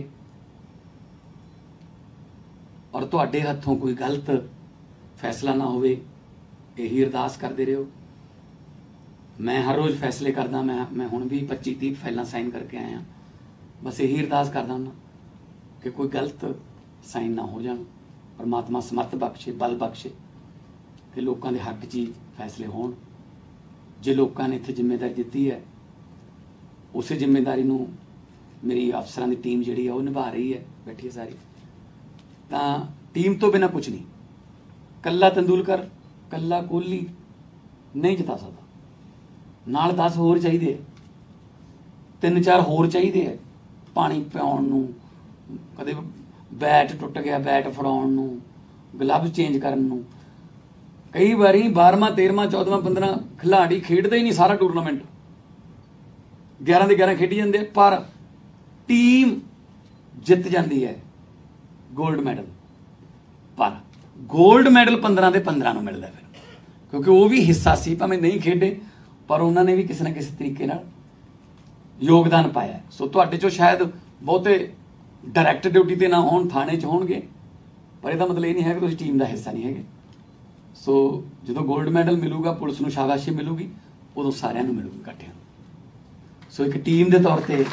ਔਰ ਤੁਹਾਡੇ ਹੱਥੋਂ ਕੋਈ ਗਲਤ ਫੈਸਲਾ ਨਾ ਹੋਵੇ, यही अरदास करते रहो। मैं हर रोज़ फैसले करदा, मैं हुण भी 25-30 फाइलां साइन करके आया, बस यही अरदास करदा हूँ कि कोई गलत साइन ना हो जाए। परमात्मा समर्थ बख्शे, बल बख्शे कि लोगों के हक च ही फैसले होण। जे लोगों ने इत्थे जिम्मेदारी दित्ती है, उस जिम्मेदारी नूं मेरी अफसरां दी टीम जिहड़ी है वो निभा रही है, बैठी है सारी। तां टीम तो बिना कुछ नहीं, कल्ला तेंदुलकर कल्ला कोहली नहीं जिता सकता, नाल 10 होर चाहिए, 3-4 होर चाहिए है पानी पिआउण नूं, कदे बैट टुट गया बैट फड़ाउण नूं, ग्लव्स चेंज करन नूं। कई बारी 12वां 13वां 14वां 15 खिलाड़ी खेडदे ही नहीं सारा टूरनामेंट, 11 ਦੇ 11 खेडी जांदे, पर टीम जित जाती है गोल्ड मैडल। पर गोल्ड मैडल 15 ਦੇ 15 ਨੂੰ मिलता फिर, क्योंकि वो भी हिस्सा सी, भावें नहीं खेडे पर उन्होंने भी किसी ना किसी तरीके नाल योगदान पाया। सो तुहाडे चों शायद बहुते डायरैक्ट ड्यूटी ते ना होण, थाने च होणगे, पर ਇਹਦਾ मतलब ये नहीं है कि तुसीं टीम का हिस्सा नहीं है। सो जो गोल्ड मैडल मिलूगा, पुलिस नूं शाबाशी मिलूगी, उदों सारिਆਂ ਨੂੰ मिलूगी इकट्ठिਆਂ। सो एक टीम के तौर पर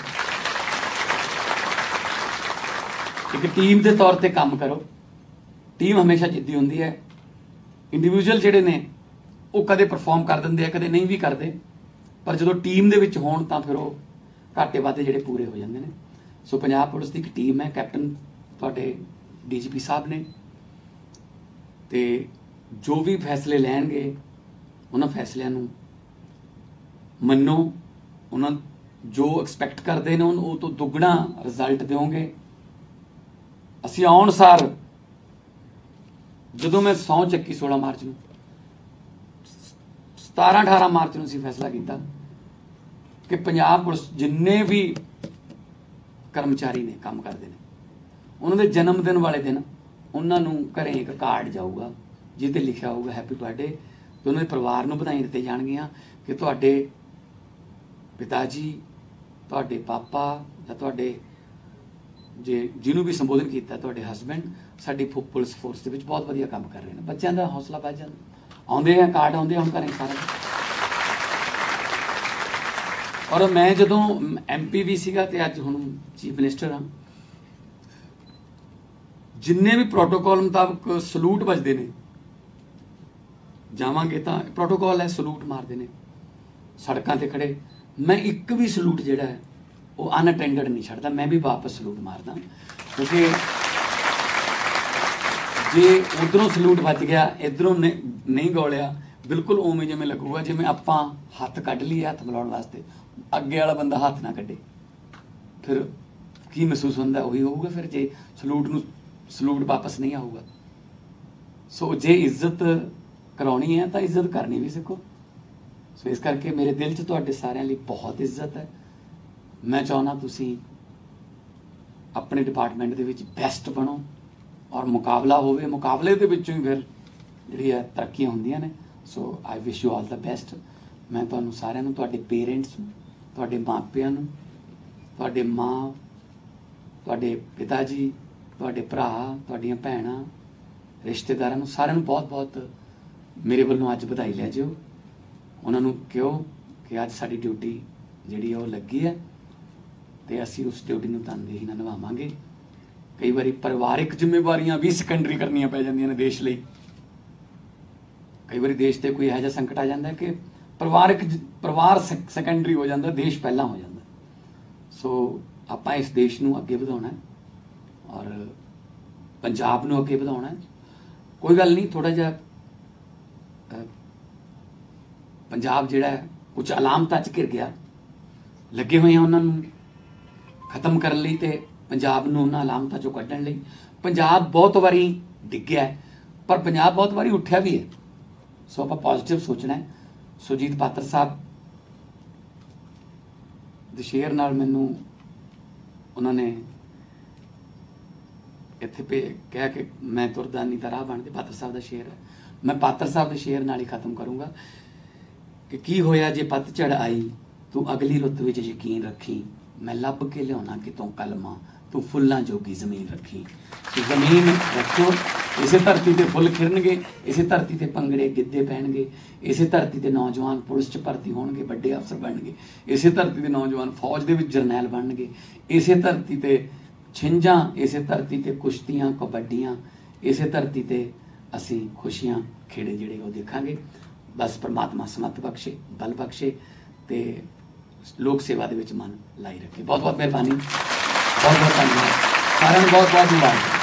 काम करो। टीम हमेशा जिद्दी होंदी है, इंडिविजुअल जिहड़े ने वो कदे परफॉर्म कर देंगे, कदे नहीं भी करते, पर जो टीम दे विच होण तां फिर वो घाटे वाधे जिहड़े पूरे हो जाते हैं। सो पंजाब पुलिस की एक टीम है, कैप्टन तुहाडे DGP साहब ने, ते जो भी फैसले लैणगे उन्हां फैसलिਆਂ ਨੂੰ मन्नो, उन्हां जो एक्सपैक्ट करते हैं उन्होंने तो दुगना रिजल्ट दोगे। असीं आउण सार ਜਦੋਂ मैं सौं ਚੱਕੀ 16 मार्च ਨੂੰ, 17-18 मार्च ਨੂੰ ਅਸੀਂ फैसला किया कि पंजाब पुलिस जिन्ने भी कर्मचारी ने काम करते हैं, उन्होंने जन्मदिन वाले दिन उन्होंने घरें एक कार्ड जाऊगा जिस पर लिखा होगा हैप्पी बर्थडे, तो उन्होंने परिवार को बधाई दी जाएगियां कि तुहाडे पिता जी, तुहाडे पापा या तुहाडे जे जिन्होंने भी संबोधन किया, तुहाडे हसबैंड साडी पुलिस फोर्स के बहुत वधिया काम कर रहे हैं। बच्चों का हौसला बढ़ जाता, आउंदे हैं कार्ड आउंदे हम घरें सारा। और मैं जदों MP भी सीगा ते अज हुण चीफ मिनिस्टर हाँ, जिन्ने भी प्रोटोकॉल मुताबक सलूट बजते हैं ਜਾਵਾਂਗੇ ਤਾਂ ਪ੍ਰੋਟੋਕਾਲ ਹੈ, ਸਲੂਟ ਮਾਰਦੇ ਨੇ ਸੜਕਾਂ ਤੇ ਖੜੇ। ਮੈਂ ਇੱਕ ਵੀ ਸਲੂਟ ਜਿਹੜਾ ਹੈ ਉਹ ਅਨਅਟੈਂਡਡ ਨਹੀਂ ਛੱਡਦਾ, ਮੈਂ ਵੀ ਵਾਪਸ ਸਲੂਟ ਮਾਰਦਾ, ਕਿਉਂਕਿ ਜੇ ਉਧਰੋਂ ਸਲੂਟ ਵੱਜ ਗਿਆ ਇਧਰੋਂ ਨਹੀਂ ਗੋਲਿਆ, ਬਿਲਕੁਲ ਉਵੇਂ ਜਿਵੇਂ ਲੱਗੂਗਾ ਜਿਵੇਂ ਆਪਾਂ ਹੱਥ ਕੱਢ ਲਈਏ ਹੱਥ ਮਿਲਾਉਣ ਵਾਸਤੇ, ਅੱਗੇ ਵਾਲਾ ਬੰਦਾ ਹੱਥ ਨਾ ਕੱਢੇ, ਫਿਰ ਕੀ ਮਹਿਸੂਸ ਹੁੰਦਾ ਉਹੀ ਹੋਊਗਾ ਫਿਰ ਜੇ ਸਲੂਟ ਵਾਪਸ ਨਹੀਂ ਆਊਗਾ। ਸੋ ਜੇ ਇੱਜ਼ਤ ਕਰਾਉਣੀ ਹੈ ਤਾਂ ਇੱਜ਼ਤ ਕਰਨੀ ਵੀ ਸਿੱਖੋ। ਸੋ ਇਸ ਕਰਕੇ ਮੇਰੇ ਦਿਲ 'ਚ ਤੁਹਾਡੇ ਸਾਰਿਆਂ ਲਈ ਬਹੁਤ ਇੱਜ਼ਤ ਹੈ। ਮੈਂ ਚਾਹੁੰਦਾ ਤੁਸੀਂ ਆਪਣੇ ਡਿਪਾਰਟਮੈਂਟ ਦੇ ਵਿੱਚ ਬੈਸਟ ਬਣੋ ਔਰ ਮੁਕਾਬਲਾ ਹੋਵੇ, ਮੁਕਾਬਲੇ ਦੇ ਵਿੱਚੋਂ ਹੀ ਫਿਰ ਜਿਹੜੀ ਹੈ ਤਰੱਕੀਆਂ ਹੁੰਦੀਆਂ ਨੇ। So I wish you all the best. ਮੈਂ ਤੁਹਾਨੂੰ ਸਾਰਿਆਂ ਨੂੰ, ਤੁਹਾਡੇ ਪੇਰੈਂਟਸ ਨੂੰ, ਤੁਹਾਡੇ ਮਾਪਿਆਂ ਨੂੰ, ਤੁਹਾਡੇ ਮਾਂ, ਤੁਹਾਡੇ ਪਿਤਾ ਜੀ, ਤੁਹਾਡੇ ਭਰਾ, ਤੁਹਾਡੀਆਂ ਭੈਣਾਂ, ਰਿਸ਼ਤੇਦਾਰਾਂ ਨੂੰ, ਸਾਰਿਆਂ ਨੂੰ ਬਹੁਤ ਬਹੁਤ ਮੇਰੇ ਵੱਲੋਂ ਅੱਜ ਵਧਾਈ ਲੈ ਜਿਓ। ਉਹਨਾਂ ਨੂੰ ਕਿਹੋ ਕਿ ਅੱਜ ਸਾਡੀ ਡਿਊਟੀ ਜਿਹੜੀ ਉਹ ਲੱਗੀ ਹੈ ਤੇ ਅਸੀਂ ਉਸ ਡਿਊਟੀ ਨੂੰ ਤਨਦੇਹੀ ਨਾਲ ਨਿਭਾਵਾਂਗੇ। ਕਈ ਵਾਰੀ ਪਰਿਵਾਰਿਕ ਜ਼ਿੰਮੇਵਾਰੀਆਂ ਵੀ ਸੈਕੰਡਰੀ ਕਰਨੀਆਂ ਪੈ ਜਾਂਦੀਆਂ ਨੇ ਦੇਸ਼ ਲਈ। ਕਈ ਵਾਰੀ ਦੇਸ਼ ਤੇ ਕੋਈ ਇਹੋ ਜਿਹਾ ਸੰਕਟ ਆ ਜਾਂਦਾ ਕਿ ਪਰਿਵਾਰ ਸੈਕੰਡਰੀ ਹੋ ਜਾਂਦਾ, ਦੇਸ਼ ਪਹਿਲਾਂ ਹੋ ਜਾਂਦਾ। ਸੋ ਆਪਾਂ ਇਸ ਦੇਸ਼ ਨੂੰ ਅੱਗੇ ਵਧਾਉਣਾ ਔਰ ਪੰਜਾਬ ਨੂੰ ਅੱਗੇ ਵਧਾਉਣਾ। ਕੋਈ ਗੱਲ ਨਹੀਂ, ਥੋੜਾ ਜਿਹਾ ਪੰਜਾਬ ਜਿਹੜਾ ਕੁਝ ਅਲਾਮਤਾਂ 'ਚ ਘਿਰ ਗਿਆ, ਲੱਗੇ ਹੋਏ ਆ ਉਹਨਾਂ ਨੂੰ ਖਤਮ ਕਰਨ ਲਈ ਤੇ ਪੰਜਾਬ ਨੂੰ ਉਹਨਾਂ ਅਲਾਮਤਾਂ 'ਚੋਂ ਕੱਢਣ ਲਈ। ਪੰਜਾਬ ਬਹੁਤ ਵਾਰੀ ਡਿੱਗਿਆ ਪਰ ਪੰਜਾਬ ਬਹੁਤ ਵਾਰੀ ਉੱਠਿਆ ਵੀ ਹੈ। ਸੋ ਆਪਾਂ ਪੋਜ਼ਿਟਿਵ ਸੋਚਣਾ ਹੈ। ਸੁਰਜੀਤ ਪਾਤਰ ਸਾਹਿਬ ਦੇ ਸ਼ੇਅਰ ਨਾਲ ਮੈਨੂੰ ਉਹਨਾਂ ਨੇ ਇੱਥੇ ਕਿਹਾ ਕਿ ਮੈਂ ਤੁਰਦਾ ਨਹੀਂ ਤਾਂ ਰਾਹ ਬਣਦੇ, ਪਾਤਰ ਸਾਹਿਬ ਦਾ ਸ਼ੇਅਰ ਹੈ। ਮੈਂ ਪਾਤਰ ਸਾਹਿਬ ਦੇ ਸ਼ੇਅਰ ਨਾਲ ਹੀ ਖਤਮ ਕਰੂੰਗਾ ਕਿ ਕੀ ਹੋਇਆ ਜੇ ਪੱਤਝੜ ਆਈ, ਤੂੰ ਅਗਲੀ ਰੁੱਤ ਵਿੱਚ ਯਕੀਨ ਰੱਖੀ, ਮੈਂ ਲੱਭ ਕੇ ਲਿਆਉਣਾ ਕਿਤੋਂ ਕਲਮਾਂ, ਤੂੰ ਫੁੱਲਾਂ ਜੋਗੀ ਜ਼ਮੀਨ ਰੱਖੀ। ਜ਼ਮੀਨ ਰੱਖੋ, ਇਸੇ ਧਰਤੀ ਤੇ ਫੁੱਲ ਖਿੜਨਗੇ, ਇਸੇ ਧਰਤੀ ਤੇ ਭੰਗੜੇ ਗਿੱਧੇ ਪੈਣਗੇ, ਇਸੇ ਧਰਤੀ ਤੇ ਨੌਜਵਾਨ ਪੁਲਿਸ 'ਚ ਭਰਤੀ ਹੋਣਗੇ, ਵੱਡੇ ਅਫਸਰ ਬਣਨਗੇ, ਇਸੇ ਧਰਤੀ ਤੇ ਨੌਜਵਾਨ ਫੌਜ ਦੇ ਵਿੱਚ ਜਰਨੈਲ ਬਣਨਗੇ, ਇਸੇ ਧਰਤੀ ਤੇ ਛਿੰਝਾਂ, ਇਸੇ ਧਰਤੀ ਤੇ ਕੁਸ਼ਤੀਆਂ, ਕਬੱਡੀਆਂ, ਇਸੇ ਧਰਤੀ ਤੇ ਅਸੀਂ ਖੁਸ਼ੀਆਂ ਖੇੜੇ ਜਿਹੜੇ ਉਹ ਦੇਖਾਂਗੇ। ਬਸ ਪਰਮਾਤਮਾ ਸਮਤ ਬਖਸ਼ੇ, ਬਲ ਬਖਸ਼ੇ ਤੇ ਲੋਕ ਸੇਵਾ ਦੇ ਵਿੱਚ ਮਨ ਲਾਈ ਰੱਖੇ। ਬਹੁਤ ਬਹੁਤ ਮਿਹਰਬਾਨੀ, ਬਹੁਤ ਬਹੁਤ ਧੰਨਵਾਦ ਸਾਰਿਆਂ ਨੂੰ, ਬਹੁਤ ਬਹੁਤ ਮੁਬਾਰਕ।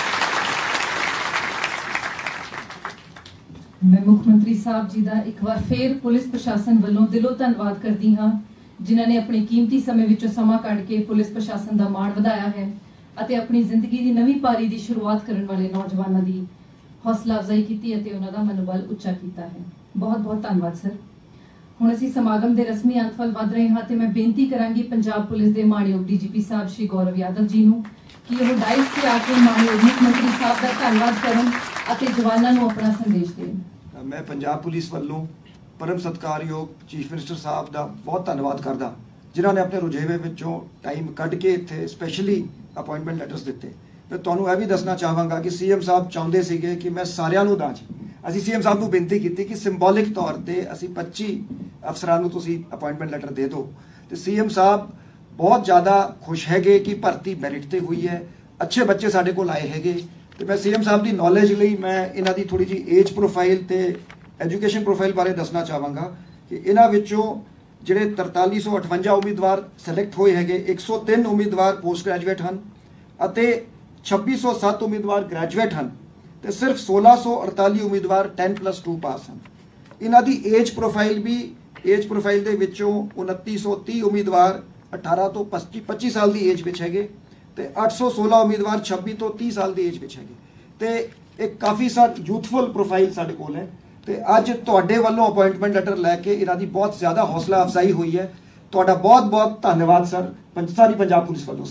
मैं मुख्यमंत्री साहब जी का एक बार फिर पुलिस प्रशासन वालों दिलों धन्यवाद करती हाँ, जिन्होंने अपने कीमती समय विचों समा कढ़ के पुलिस प्रशासन का माण वधाया है ਅਤੇ अपनी जिंदगी की नवी पारी की शुरुआत करने वाले नौजवानों की हौसला अफजाई की ਅਤੇ ਉਹਨਾਂ ਦਾ ਮਨੋਬਲ ਉੱਚਾ ਕੀਤਾ ਹੈ। बहुत बहुत धन्यवाद सर। ਹੁਣ ਅਸੀਂ ਸਮਾਗਮ ਦੇ ਰਸਮੀ ਅੰਤ ਵੱਲ ਵਧ ਰਹੇ ਹਾਂ ਤੇ ਮੈਂ ਬੇਨਤੀ ਕਰਾਂਗੀ ਪੰਜਾਬ ਪੁਲਿਸ ਦੇ ਮਾਣਯੋਗ ਡੀਜੀਪੀ ਸਾਹਿਬ ਸ਼੍ਰੀ ਗੌਰਵ ਯਾਦਵ ਜੀ ਨੂੰ ਕਿ ਉਹ ਡਾਇਸ ਤੇ ਆ ਕੇ ਮਾਣਯੋਗ ਮੁੱਖ ਮੰਤਰੀ ਸਾਹਿਬ ਦਾ ਧੰਨਵਾਦ ਕਰਨ ਅਤੇ ਜਵਾਨਾਂ ਨੂੰ ਆਪਣਾ ਸੰਦੇਸ਼ ਦੇਣ। मैं पंजाब पुलिस वालों परम सत्कारयोग चीफ मिनिस्टर साहब का बहुत धन्यवाद करदा जिन्होंने अपने रुझेवे विचों टाइम कढ़ के इत्थे स्पैशली अपॉइंटमेंट लैटर्स दिते। मैं तुहानूं यह भी दसना चाहांगा कि सीएम साहब चाहुंदे सीगे कि मैं सारिਆਂ ਨੂੰ ਦਾਂ जी, ਅਸੀਂ सीएम साहब ਨੂੰ ਬੇਨਤੀ ਕੀਤੀ ਕਿ ਸਿੰਬੋਲਿਕ ਤੌਰ ਤੇ ਅਸੀਂ 25 ਅਫਸਰਾਂ ਨੂੰ ਤੁਸੀਂ अपॉइंटमेंट ਲੈਟਰ ਦੇ ਦਿਓ ਤੇ सीएम साहब बहुत ज़्यादा खुश हैगे कि भर्ती मैरिट ते हुई है, अच्छे बच्चे साडे कोल आए हैगे। तो मैं सीएम साहब की नॉलेज ਲਈ मैं इन्हां दी थोड़ी जी एज प्रोफाइल ते एजुकेशन प्रोफाइल बारे दसना चाहांगा कि इन्हां विचों ਜਿਹੜੇ 4358 ਉਮੀਦਵਾਰ ਸਿਲੈਕਟ ਹੋਏ ਹੈਗੇ, 103 ਉਮੀਦਵਾਰ ਪੋਸਟ ਗ੍ਰੈਜੂਏਟ ਹਨ ਅਤੇ 2607 ਉਮੀਦਵਾਰ ਗ੍ਰੈਜੂਏਟ ਹਨ ਤੇ ਸਿਰਫ 1648 ਉਮੀਦਵਾਰ 10+2 ਪਾਸ ਹਨ। ਇਹਨਾਂ ਦੀ ਏਜ ਪ੍ਰੋਫਾਈਲ ਵੀ, ਏਜ ਪ੍ਰੋਫਾਈਲ ਦੇ ਵਿੱਚੋਂ 2930 ਉਮੀਦਵਾਰ 18 ਤੋਂ 25 ਸਾਲ ਦੀ ਏਜ ਵਿੱਚ ਹੈਗੇ ਤੇ 816 ਉਮੀਦਵਾਰ 26 ਤੋਂ 30 ਸਾਲ ਦੀ ਏਜ ਵਿੱਚ ਹੈਗੇ ਤੇ ਇੱਕ ਕਾਫੀ ਸਾਰੀ ਯੂਥਫੁਲ ਪ੍ਰੋਫਾਈਲ ਸਾਡੇ ਕੋਲ ਹੈ ਤੇ ਅੱਜ ਤੁਹਾਡੇ ਵੱਲੋਂ ਅਪਾਇੰਟਮੈਂਟ ਲੈਟਰ ਲੈ ਕੇ ਇਹਨਾਂ ਦੀ ਬਹੁਤ ਜ਼ਿਆਦਾ ਹੌਸਲਾ ਅਫਜ਼ਾਈ ਹੋਈ ਹੈ। ਤੁਹਾਡਾ ਬਹੁਤ ਬਹੁਤ ਧੰਨਵਾਦ ਸਰ, ਸਾਰੀ ਪੰਜਾਬ ਪੁਲਿਸ ਵੱਲੋਂ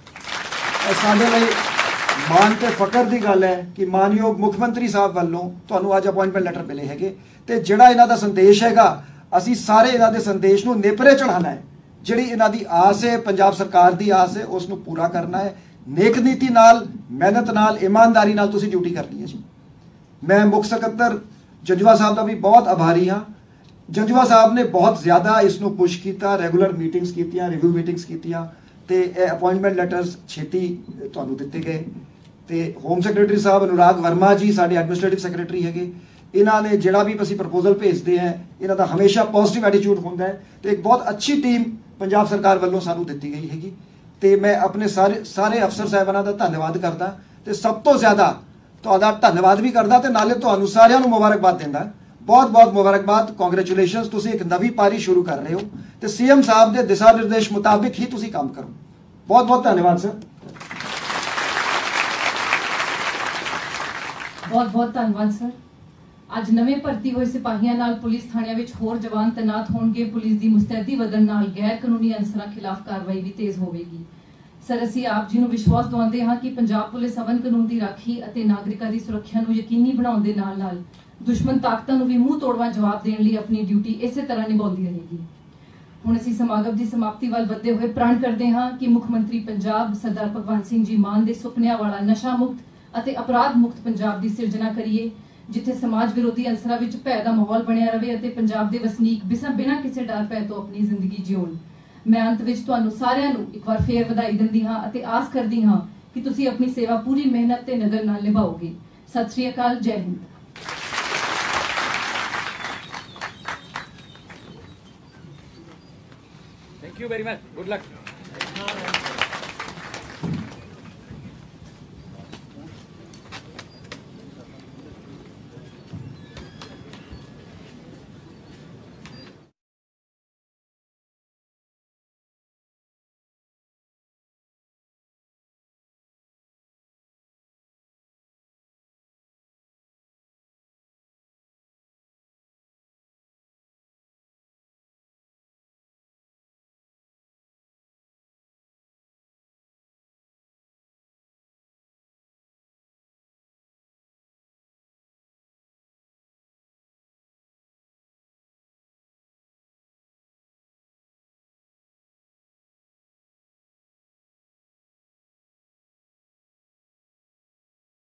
ਸਰ। ਸਾਡੇ ਲਈ ਮਾਣ ਤੇ ਫਖਰ ਦੀ ਗੱਲ ਹੈ ਕਿ ਮਾਨਯੋਗ ਮੁੱਖ ਮੰਤਰੀ ਸਾਹਿਬ ਵੱਲੋਂ ਤੁਹਾਨੂੰ ਅੱਜ ਅਪਾਇੰਟਮੈਂਟ ਲੈਟਰ ਮਿਲੇ ਹੈਗੇ ਤੇ ਜਿਹੜਾ ਇਹਨਾਂ ਦਾ ਸੰਦੇਸ਼ ਹੈਗਾ ਅਸੀਂ ਸਾਰੇ ਇਹਨਾਂ ਦੇ ਸੰਦੇਸ਼ ਨੂੰ ਨੇਪਰੇ ਚੜ੍ਹਾਉਣਾ ਹੈ। ਜਿਹੜੀ ਇਹਨਾਂ ਦੀ ਆਸ ਹੈ, ਪੰਜਾਬ ਸਰਕਾਰ ਦੀ ਆਸ ਹੈ, ਉਸ ਨੂੰ ਪੂਰਾ ਕਰਨਾ ਹੈ। ਨੇਕ ਨੀਤੀ ਨਾਲ, ਮਿਹਨਤ ਨਾਲ, ਇਮਾਨਦਾਰੀ ਨਾਲ ਤੁਸੀਂ ਡਿਊਟੀ ਕਰਨੀ ਹੈ ਜੀ। ਮੈਂ ਮੁੱਖ ਸਕੱਤਰ ਜੰਜੂਆ ਸਾਹਿਬ ਦਾ ਵੀ ਬਹੁਤ ਆਭਾਰੀ ਹਾਂ। ਜੰਜੂਆ ਸਾਹਿਬ ਨੇ ਬਹੁਤ ਜ਼ਿਆਦਾ ਇਸ ਨੂੰ ਪੁਸ਼ ਕੀਤਾ, ਰੈਗੂਲਰ ਮੀਟਿੰਗਸ ਕੀਤੀਆਂ, ਰਿਵਿਊ ਮੀਟਿੰਗਸ ਕੀਤੀਆਂ ਤੇ ਇਹ ਅਪਾਇੰਟਮੈਂਟ ਲੈਟਰਸ ਛੇਤੀ ਤੁਹਾਨੂੰ ਦਿੱਤੇ ਗਏ ਤੇ ਹੋਮ ਸੈਕਟਰੀ ਸਾਹਿਬ ਅਨੁਰਾਗ ਵਰਮਾ ਜੀ ਸਾਡੇ ਐਡਮਿਨਿਸਟ੍ਰੇਟਿਵ ਸੈਕਟਰੀ ਹੈਗੇ ਇਹਨਾਂ ਨੇ ਜਿਹੜਾ ਵੀ ਅਸੀਂ ਪ੍ਰਪੋਜ਼ਲ ਭੇਜਦੇ ਆ ਇਹਨਾਂ ਦਾ ਹਮੇਸ਼ਾ ਪੋਜ਼ਿਟਿਵ ਐਟੀਟਿਊਡ ਹੁੰਦਾ ਹੈ ਤੇ ਇੱਕ ਬਹੁਤ ਅੱਛੀ ਟੀਮ ਪੰਜਾਬ ਸਰਕਾਰ ਵੱਲੋਂ ਸਾਨੂੰ ਦਿੱਤੀ ਗਈ ਹੈਗੀ ਤੇ ਮੈਂ ਆਪਣੇ ਸਾਰੇ ਅਫਸਰ ਸਾਹਿਬਾਨਾਂ ਦਾ ਧੰਨਵਾਦ ਕਰਦਾ ਤੇ ਸਭ ਤੋਂ ਜ਼ਿਆਦਾ ਤੁਹਾਡਾ ਧੰਨਵਾਦ ਵੀ ਕਰਦਾ ਤੇ ਨਾਲੇ ਤੁਹਾਨੂੰ ਸਾਰਿਆਂ ਨੂੰ ਮੁਬਾਰਕਬਾਦ ਦਿੰਦਾ। ਬਹੁਤ ਬਹੁਤ ਮੁਬਾਰਕਬਾਦ, ਕੰਗ੍ਰੈਚੁਲੇਸ਼ਨਸ, ਤੁਸੀਂ ਇੱਕ ਨਵੀਂ ਪਾਰੀ ਸ਼ੁਰੂ ਕਰ ਰਹੇ ਹੋ ਤੇ ਸੀਐਮ ਸਾਹਿਬ ਦੇ ਦਿਸ਼ਾ ਨਿਰਦੇਸ਼ ਮੁਤਾਬਿਕ ਹੀ ਤੁਸੀਂ ਕੰਮ ਕਰੋ। ਬਹੁਤ ਬਹੁਤ ਧੰਨਵਾਦ ਸਰ। ਬਹੁਤ ਬਹੁਤ ਧੰਨਵਾਦ ਸਰ। ਅੱਜ ਨਵੇਂ ਭਰਤੀ ਹੋਏ ਸਿਪਾਹੀਆਂ ਨਾਲ ਪੁਲਿਸ ਥਾਣਿਆਂ ਵਿੱਚ ਹੋਰ ਜਵਾਨ ਤੈਨਾਤ ਹੋਣਗੇ। ਪੁਲਿਸ ਦੀ ਮੁਸਤੈਦੀ ਵਧਣ ਨਾਲ ਗੈਰ ਕਾਨੂੰਨੀ ਅਨਸਰਾਂ ਖਿਲਾਫ ਕਾਰਵਾਈ ਵੀ ਤੇਜ਼ ਹੋਵੇਗੀ। ਸਰ, ਅਸੀਂ ਆਪ ਜੀ ਨੂੰ ਵਿਸ਼ਵਾਸ ਦਿਵਾਉਂਦੇ ਹਾਂ ਕਿ ਪੰਜਾਬ ਪੁਲਿਸ ਅਮਨ ਕਾਨੂੰਨ ਦੀ ਰਾਖੀ ਅਤੇ ਨਾਗਰਿਕਾਂ ਦੀ ਸੁਰੱਖਿਆ ਨੂੰ ਯਕੀਨੀ ਬਣਾਉਣ ਦੇ ਨਾਲ ਦੁਸ਼ਮਣ ਤਾਕਤਾਂ ਨੂੰ ਵੀ ਮੂੰਹ ਤੋੜਵਾਂ ਜਵਾਬ ਦੇਣ ਲਈ ਆਪਣੀ ਡਿਊਟੀ ਇਸੇ ਤਰ੍ਹਾਂ ਨਿਭਾਉਂਦੀ ਰਹੇਗੀ। ਹੁਣ ਅਸੀਂ ਸਮਾਗਮ ਦੀ ਸਮਾਪਤੀ ਵੱਲ ਵਧਦੇ ਹੋਏ ਪ੍ਰਣ ਕਰਦੇ ਹਾਂ ਕਿ ਮੁੱਖ ਮੰਤਰੀ ਪੰਜਾਬ ਸਰਦਾਰ ਭਗਵੰਤ ਸਿੰਘ ਜੀ ਮਾਨ ਦੇ ਸੁਪਨਿਆਂ ਵਾਲਾ ਨਸ਼ਾ ਮੁਕਤ ਅਤੇ ਅਪਰਾਧ ਮੁਕਤ ਪੰਜਾਬ ਦੀ ਸਿਰਜਣਾ ਕਰੀਏ, ਜਿੱਥੇ ਸਮਾਜ ਵਿਰੋਧੀ ਅਨਸਰਾਂ ਵਿੱਚ ਭੈ ਦਾ ਮਾਹੌਲ ਬਣਿਆ ਰਹੇ ਅਤੇ ਪੰਜਾਬ ਦੇ ਵਸਨੀਕ ਬਿਨਾਂ ਕਿਸੇ ਡਰ ਭੈ ਤੋਂ ਆਪਣੀ ਜ਼ਿੰਦਗੀ ਜਿਉਣ। ਮੈਂ ਅੰਤ ਵਿੱਚ ਤੁਹਾਨੂੰ ਸਾਰਿਆਂ ਨੂੰ ਇੱਕ ਵਾਰ ਫੇਰ ਵਧਾਈ ਦਿੰਦੀ ਹਾਂ ਅਤੇ ਆਸ ਕਰਦੀ ਹਾਂ ਕਿ ਤੁਸੀਂ ਆਪਣੀ ਸੇਵਾ ਪੂਰੀ ਮਿਹਨਤ ਤੇ ਨਗਨ ਨਾਲ ਨਿਭਾਓਗੇ। ਸਤਿ ਸ਼੍ਰੀ ਅਕਾਲ, ਜੈ Hind. Thank you very much. Good luck.